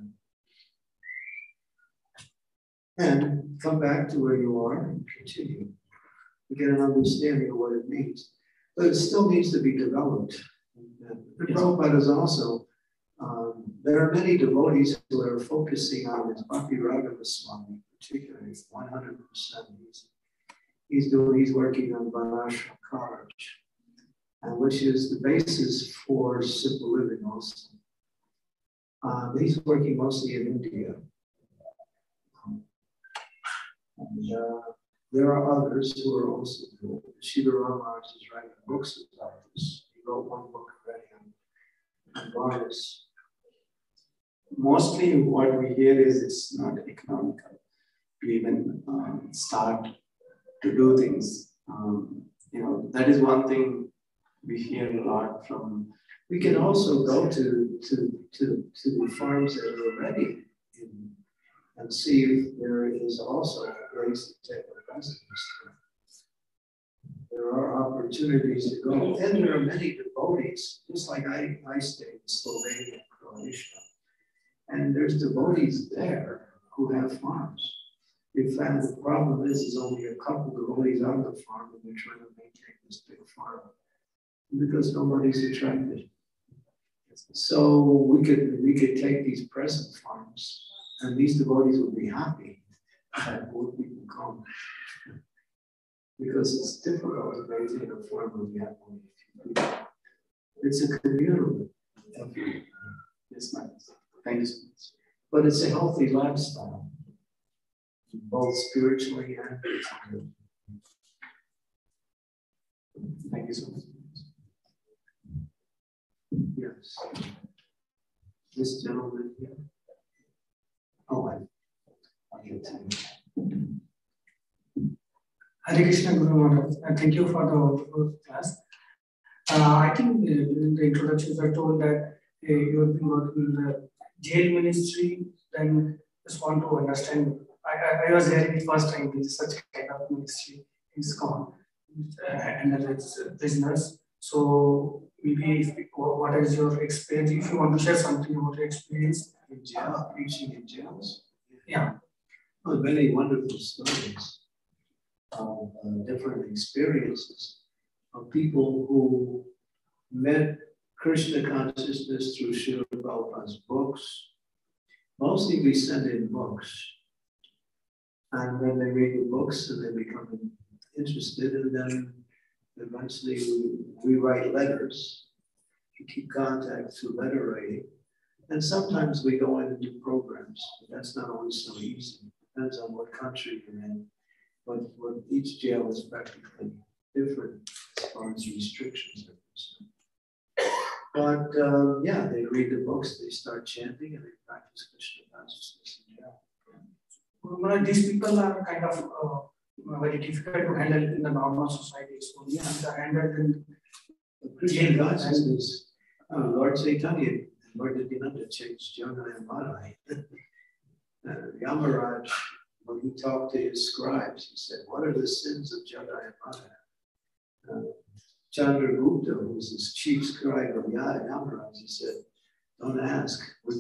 And come back to where you are and continue to get an understanding of what it means. But it still needs to be developed. And Prabhupada is also, there are many devotees who are focusing on this Maharaja Swami, particularly 100%. He's working on Varnashram Karaj, and which is the basis for simple living also. He's working mostly in India. And there are others who are also doing it. Shiva Ramaraj is writing books about this. He wrote one book already on Varnas. Mostly what we hear is it's not economical to even start to do things. That is one thing we hear a lot from. We can also go to the farms that are already in, and see if there is also ways to take a residence. There are opportunities to go, and there are many devotees, just like I stayed in Slovenia, Croatia, and there's devotees there who have farms. In fact, the problem is only a couple of devotees on the farm, and they're trying to maintain this big farm because nobody's attracted. So we could take these present farms, and these devotees would be happy that more people come. Because it's difficult to maintain a farm when you have only a few people. It's a communal effort. Yes, ma'am. Thank you so much. But it's a healthy lifestyle, both spiritually and physically. Thank you so much. Yes. This gentleman here. Oh, I'll get to you. Hare Krishna Guru Maharaj. Thank you for the wonderful class. I think in the introductions I told that you have been working in the jail ministry, then just want to understand. I was hearing it first time with such kind of ministry in ISKCON and its prisoners. So maybe what is your experience? If you want to share something about your experience In jail, preaching in jails. Yeah. Well, many wonderful stories of different experiences of people who met Krishna consciousness through Srila Prabhupada's books. Mostly we send in books. And then they read the books and they become interested, and then eventually we write letters to keep contact through letter writing. And sometimes we go in and do programs, but that's not always so easy. Depends on what country you're in. But each jail is practically different as far as restrictions are concerned. But yeah, they read the books, they start chanting, and they practice Krishna consciousness in jail. These people are kind of very difficult to handle in the normal society. So we have to handle them. Krishna consciousness, Lord Chaitanya, Lord Nityananda changed Jana and Madhai. Yamaraj, when he talked to his scribes, he said, "What are the sins of Jana and Madhai?" Chandragupta, who was his chief scribe of Yamaraj, he said, "Don't ask.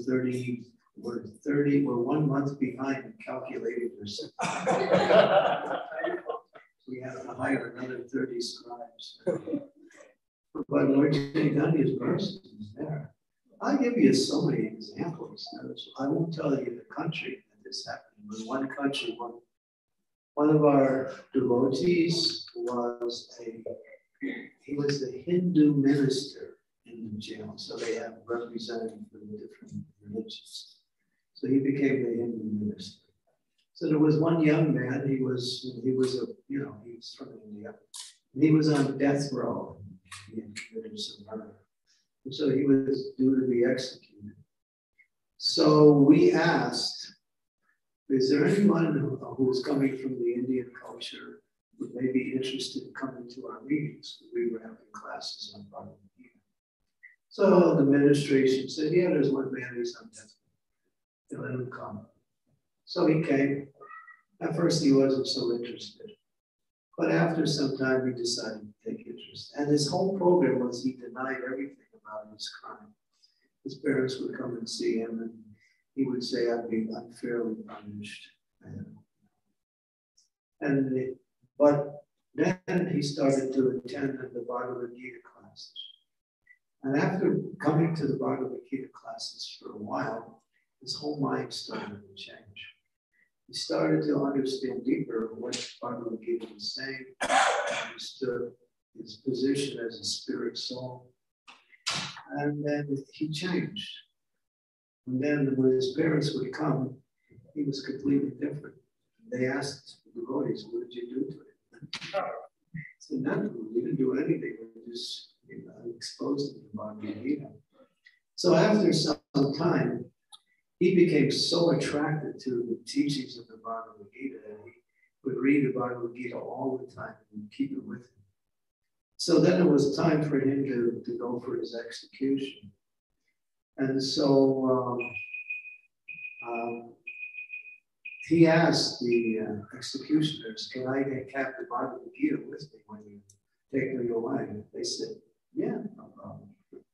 We're 1 month behind in calculating their sins." We have to hire another 30 scribes. But Lord Chaitanya's verse is there. I'll give you so many examples. I won't tell you the country that this happened, but one country, one of our devotees was a he was the Hindu minister in the jail. So they have representatives from the different religions. So he became the Hindu minister. So there was one young man, he was from India. He was on death row. He had committed some murder. And so he was due to be executed. So we asked, is there anyone who's coming from the Indian culture who may be interested in coming to our meetings? We were having classes on Bhagavad Gita. So the administration said, yeah, there's one man who's on death row. Let him come. So he came. At first, he wasn't so interested. But after some time, he decided to take interest. And his whole program was he denied everything about his crime. His parents would come and see him, and he would say, I'd be unfairly punished. But then he started to attend the Bhagavad Gita classes. And after coming to the Bhagavad Gita classes for a while, his whole mind started to change. He started to understand deeper what Bhagavad Gita was saying, understood his position as a spirit soul, and then he changed. And then when his parents would come, he was completely different. They asked the devotees, what did you do to him? He said, nothing, we didn't do anything, we just exposed him to Bhagavad Gita. So after some time, he became so attracted to the teachings of the Bhagavad Gita that he would read the Bhagavad Gita all the time and keep it with him. So then it was time for him to go for his execution. And so he asked the executioners, can I have the Bhagavad Gita with me when you take me away? They said, yeah, no problem.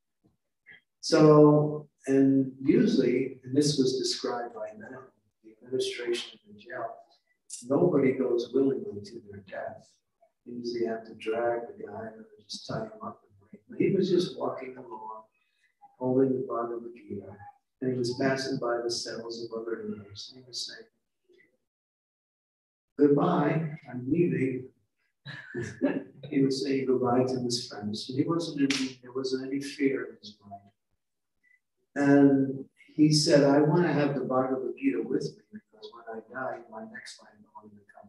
So, and usually, and this was described by them, the administration of the jail, nobody goes willingly to their death. They usually have to drag the guy or just tie him up and wait. But he was just walking along, holding the Bhagavad Gita, and he was passing by the cells of other inmates. And he was saying, goodbye, I'm leaving. He was saying goodbye to his friends. And there wasn't any fear in his mind. And he said, I want to have the Bhagavad Gita with me because when I die, my next life, I want to become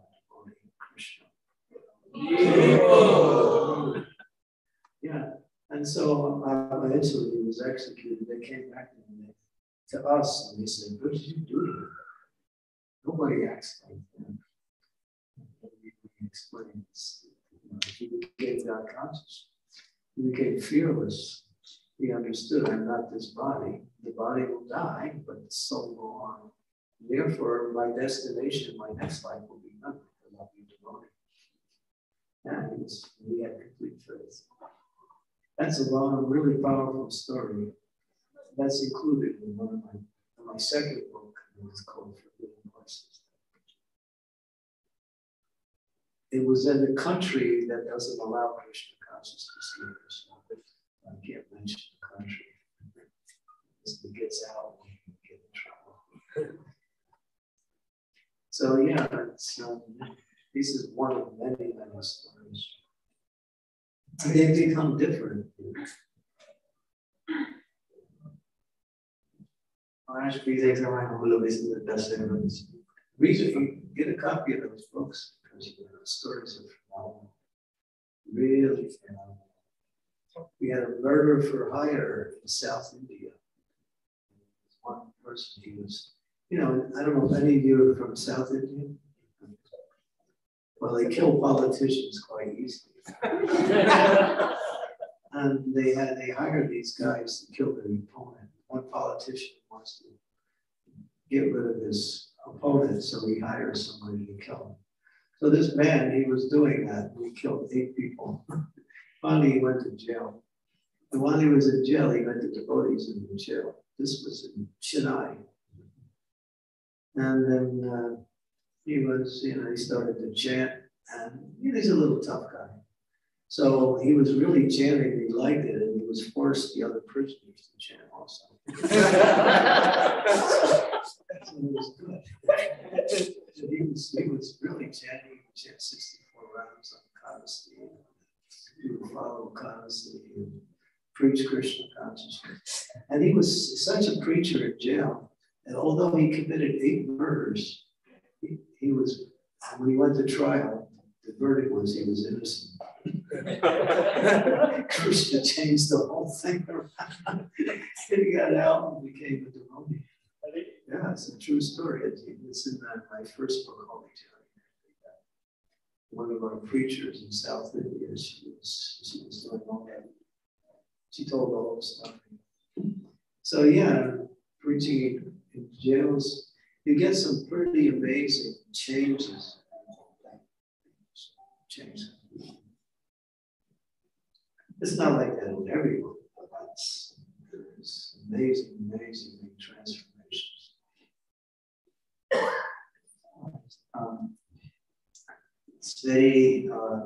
a devotee of Krishna. Yeah. And so eventually he was executed. They came back to us and they said, what did you do to him? Nobody acts like that. We explained this. He became God conscious. He became fearless. He understood, I'm not this body. The body will die, but the soul will on. Therefore, my destination, my next life will be nothing because I'll be devoted. And he had complete faith. That's a long, really powerful story. That's included in one of my second book. It's called Forbidden Horses. It was in a country that doesn't allow Krishna consciousness leaders. I can't mention the country. If it gets out, we get in trouble. So yeah, this is one of many, many stories. They become different. Maharaj, please examine all of this in the dust evidence. Get a copy of those books because the stories are phenomenal. Really phenomenal. We had a murder for hire in South India. One person, he was, I don't know if any of you are from South India. Well, they kill politicians quite easily. And they hired these guys to kill their opponent. One politician wants to get rid of his opponent, so he hires somebody to kill him. So this man, he was doing that. He killed 8 people. Finally, he went to jail. And while he was in jail, he met the devotees in the jail. This was in Chennai. And then he was, he started to chant. And he's a little tough guy. So he was really chanting, he liked it, and he was forced the other prisoners to chant also. So it was good. He was really chanting, he chant 64 rounds on Kadasti, do preach Krishna consciousness. And he was such a preacher in jail that although he committed 8 murders, he was, when he went to trial, the verdict was he was innocent. Krishna changed the whole thing around. And he got out and became a devotee. Yeah, it's a true story. It's in my first book, Holy Tale. One of our preachers in South India, she was doing all that. She told the whole story. So yeah, preaching in jails, you get some pretty amazing changes. It's not like that in everyone, but there's amazing, amazing transformations. It's very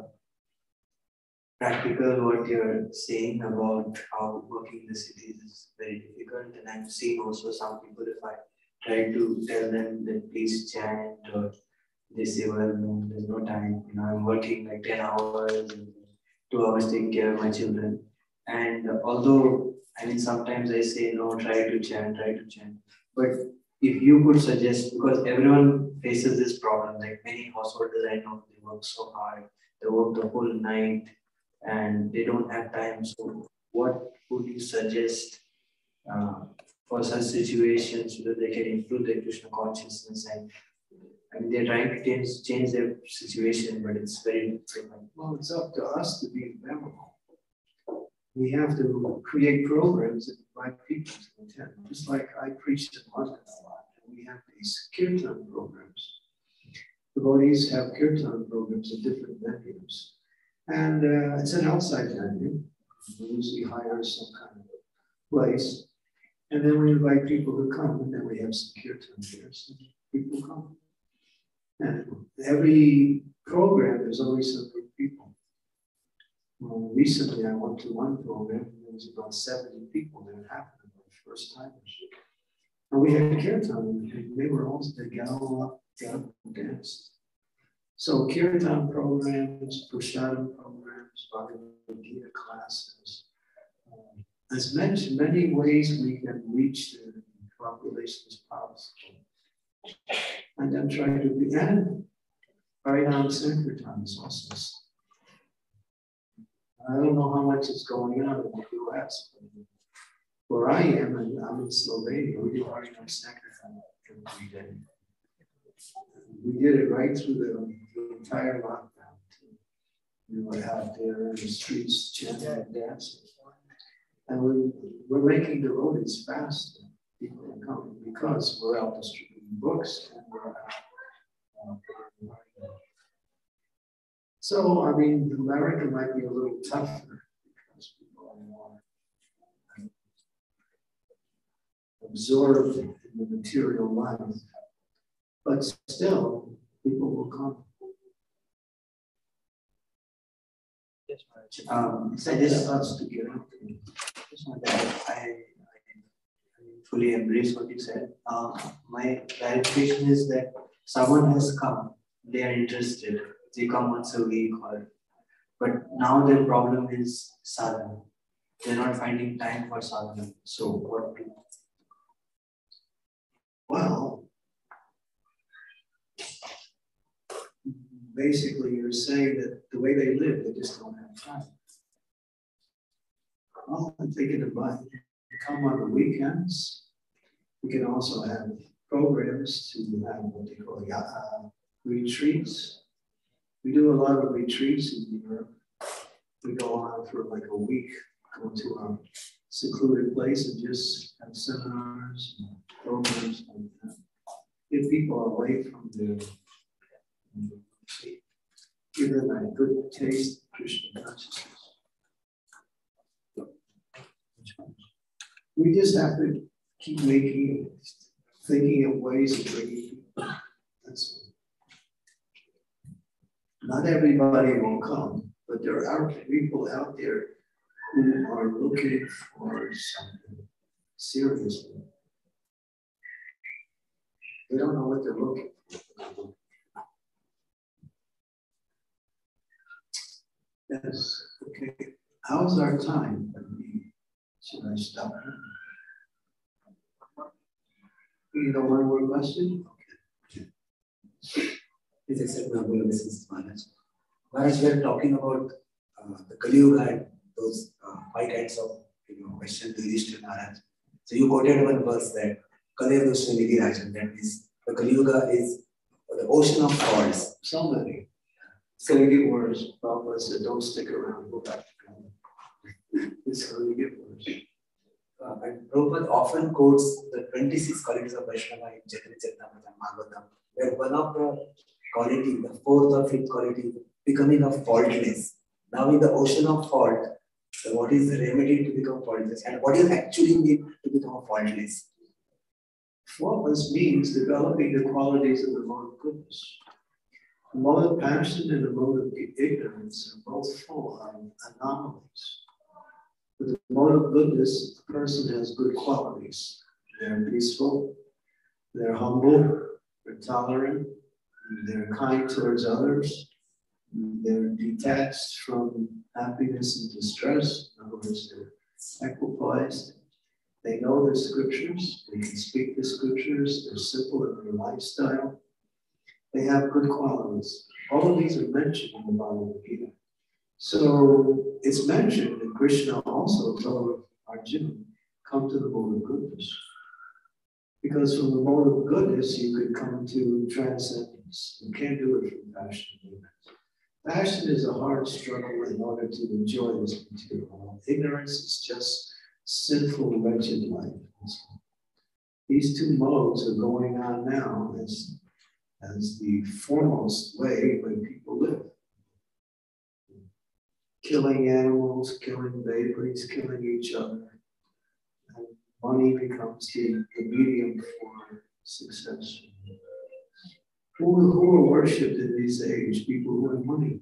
practical what you're saying about how working in the cities is very difficult. And I've seen also some people, if I try to tell them that please chant, or they say, well, no, there's no time. You know, I'm working like 10 hours and 2 hours taking care of my children. And although, I mean, sometimes I say, no, try to chant. But if you could suggest, because everyone faces this problem, like many householders I know, they work so hard, they work the whole night and they don't have time. So what would you suggest for such situations so that they can improve their Krishna consciousness? And I mean, they're trying to change their situation, but it's very difficult. Well, it's up to us to be memorable. We have to create programs that invite people to attend. Just like I preached in London a lot, and we have these kirtan programs. Devotees have kirtan programs at different venues. And it's an outside venue. We usually hire some kind of place. And then we invite people to come, and then we have some kirtan here, so people come. And every program, there's always some good people. Recently, I went to one program, there was about 70 people there, half of them were first timers. And we had kirtan, and they were all, they got up and danced. So kirtan programs, prasadam programs, Bhagavad Gita classes, as many ways we can reach the population as possible. And then try to be, and Harinam Sankirtan is also. I don't know how much is going on in the US, but where I am, and I'm in Slovenia, we do Harinam Sankirtan every day. We did it right through the entire lockdown. We were out there in the streets chanting and dancing. And we're making devotees faster. People are coming because we're out distributing books and we're out. So, I mean, America might be a little tougher because people are more absorbed in the material life. But still, people will come. Yes, I just wants to give I fully embrace what you said. My clarification is that someone has come, they are interested, they come once a week, but now their problem is sadhana. They're not finding time for sadhana. So what do? Well, basically you're saying that the way they live, they just don't have time. Well, I'm thinking about come on the weekends. We can also have programs to have what they call retreats. We do a lot of retreats in Europe. We go on for like a week, go to a secluded place and just have seminars and programs like that. Get people away from their give them a good taste of Krishna consciousness. We just have to keep thinking of ways of bringing people. That's all. Not everybody will come, but there are people out there who are looking for something seriously. They don't know what they're looking for. Yes, okay. How's our time? Should I stop? You know one more question? Okay. Please accept my humble obeisance, Maharaj. Maharaj, we are talking about the Kali Yuga and those 5 kinds of questions to Yudhishthira Maharaj. So you quoted one verse that Kali Yuga Nidhi Rajan, that is the Kali Yuga is the ocean of faults. So many. So we get worse. Prabhupada said, don't stick around, go back. It's going to get worse. And Prabhupada often quotes the 26 qualities of Vaishnava in Chaitanya Charitamrita and Bhagavatam, where one of the quality, the 4th or 5th quality, becoming a faultless. Now in the ocean of fault, so what is the remedy to become faultless? And what is actually need to become faultless? Faultless means developing the qualities of the mode of goodness. The mode of passion and the mode of ignorance are both full of anomalies. With the mode of goodness, the person has good qualities. They're peaceful, they're humble, they're tolerant, they're kind towards others, they're detached from happiness and distress. In other words, they're equipoised. They know the scriptures, they can speak the scriptures, they're simple in their lifestyle. They have good qualities. All of these are mentioned in the Bhagavad Gita. So it's mentioned that Krishna also told Arjuna, come to the mode of goodness. Because from the mode of goodness, you could come to transcendence. You can't do it from passion and ignorance. Passion is a hard struggle in order to enjoy this material world. Ignorance is just sinful, wretched life. These 2 modes are going on now as the foremost way when people live. Killing animals, killing babies, killing each other. And money becomes the medium for success. Who are worshipped in this age? People who have money.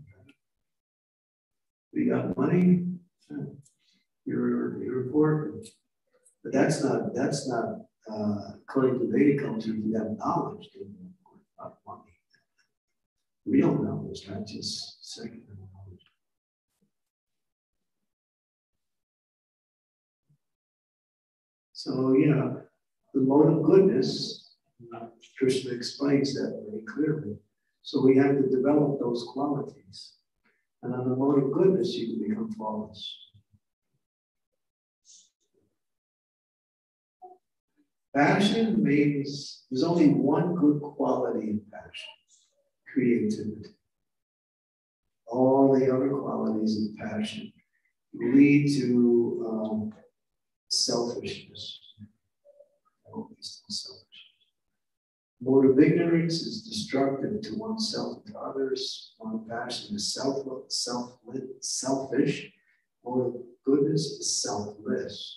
We got money, you're important. But that's not according to Vedic culture, you have knowledge, not money. Real knowledge, not just secular knowledge. So yeah, the mode of goodness, Krishna explains that very clearly. So we have to develop those qualities. And on the mode of goodness, you can become flawless. Passion means there's only one good quality in passion, creativity. All the other qualities of passion lead to selfishness. Mode of ignorance is destructive to oneself and to others. Mode of passion is selfish. Mode of goodness is selfless.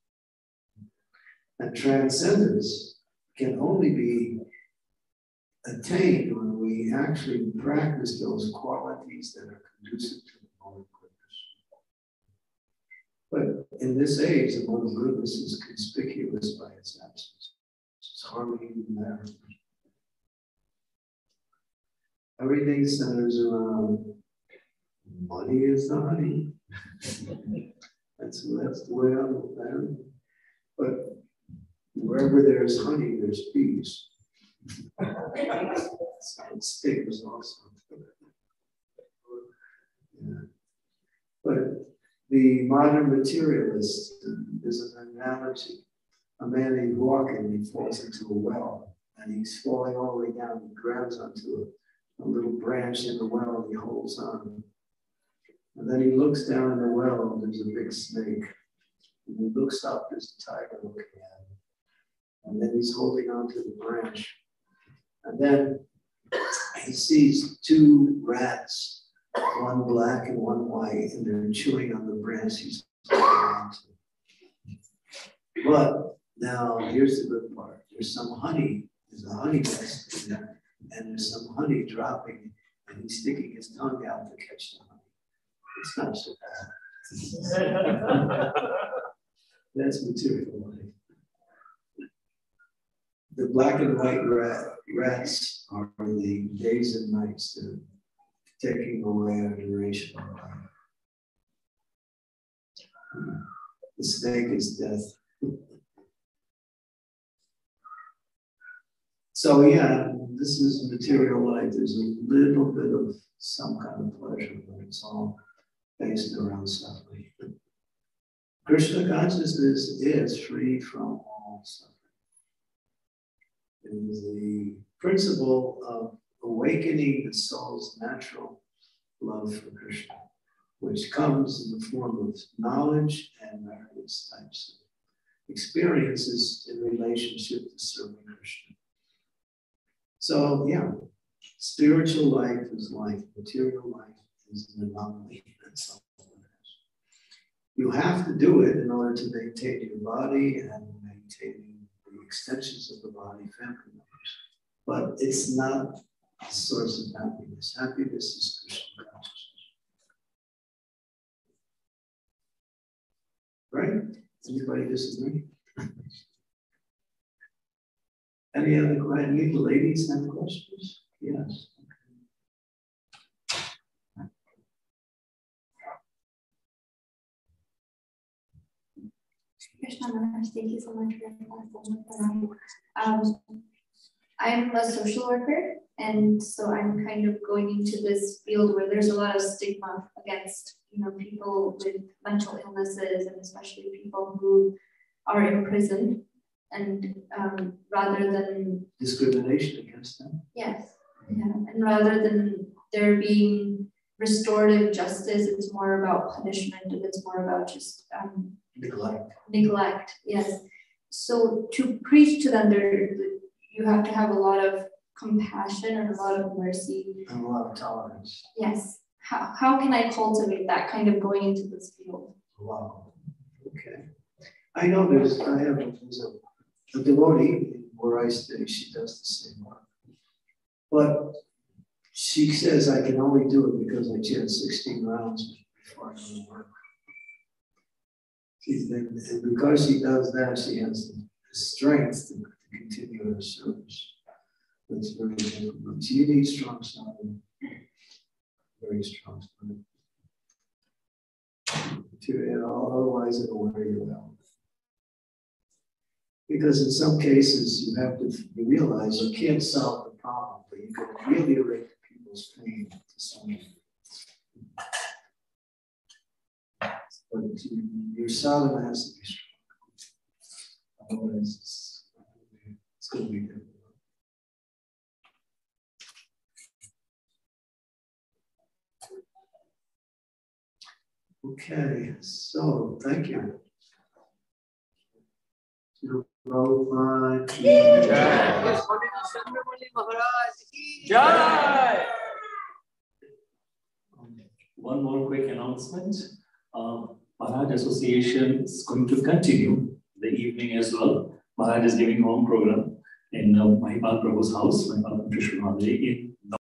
And transcendence can only be attained when we actually practice those qualities that are conducive to the mode of goodness. But in this age, the mode of goodness is conspicuous by its absence. It's hardly even there. Everything centers around money is the honey. That's the way I look at it. But wherever there's honey, there's bees. So it stings also. Yeah. But the modern materialist is an analogy. A man is walking, he falls into a well, and he's falling all the way down. He grabs onto a little branch in the well, and he holds on. And then he looks down in the well, and there's a big snake. And he looks up, there's a tiger looking at him. And then he's holding on to the branch. And then he sees 2 rats, one black and one white, and they're chewing on the branch he's holding on to. But now here's the good part. There's some honey, there's a honey nest in there, and there's some honey dropping, and he's sticking his tongue out to catch the honey. It's not so bad. That's material life. The black and white rats are the days and nights that are taking away our duration of life. The snake is death. So yeah, this is material life. There's a little bit of some kind of pleasure, but it's all based around suffering. Krishna consciousness is free from all suffering. It is the principle of awakening the soul's natural love for Krishna, which comes in the form of knowledge and various types of experiences in relationship to serving Krishna. So yeah, spiritual life is life, material life is an anomaly. That's all it is. You have to do it in order to maintain your body and maintaining the extensions of the body, family members. But it's not a source of happiness. Happiness is Krishna consciousness. Right? Anybody disagree? Any other questions? Any ladies have questions? Yes. Krishna Maharaj, thank you so much for your class. I'm a social worker, and so I'm kind of going into this field where there's a lot of stigma against, people with mental illnesses, and especially people who are imprisoned. And rather than discrimination against them. Yes, yeah, and rather than there being restorative justice, it's more about punishment, and it's more about just neglect. Yes. So to preach to them, you have to have a lot of compassion and a lot of mercy and a lot of tolerance. Yes. How can I cultivate that kind of going into this field? Wow. Okay. I know there's a devotee where I stay, she does the same work. But she says I can only do it because I chant 16 rounds before I go to work. And because she does that, she has the strength to continue her service. That's very difficult. She needs strong sadhana, very strong sadhana. Otherwise, it will wear you out. Because in some cases, you realize you can't solve the problem, but you can ameliorate people's pain to some extent. But your sadhana has to be strong. Otherwise, it's going to be difficult. Okay, so thank you. Prabhupada. Jai. Jai. One more quick announcement. Maharaj Association is going to continue the evening as well. Maharaj is giving home program in Mahipal Prabhu's house, Mahipal Prabhu in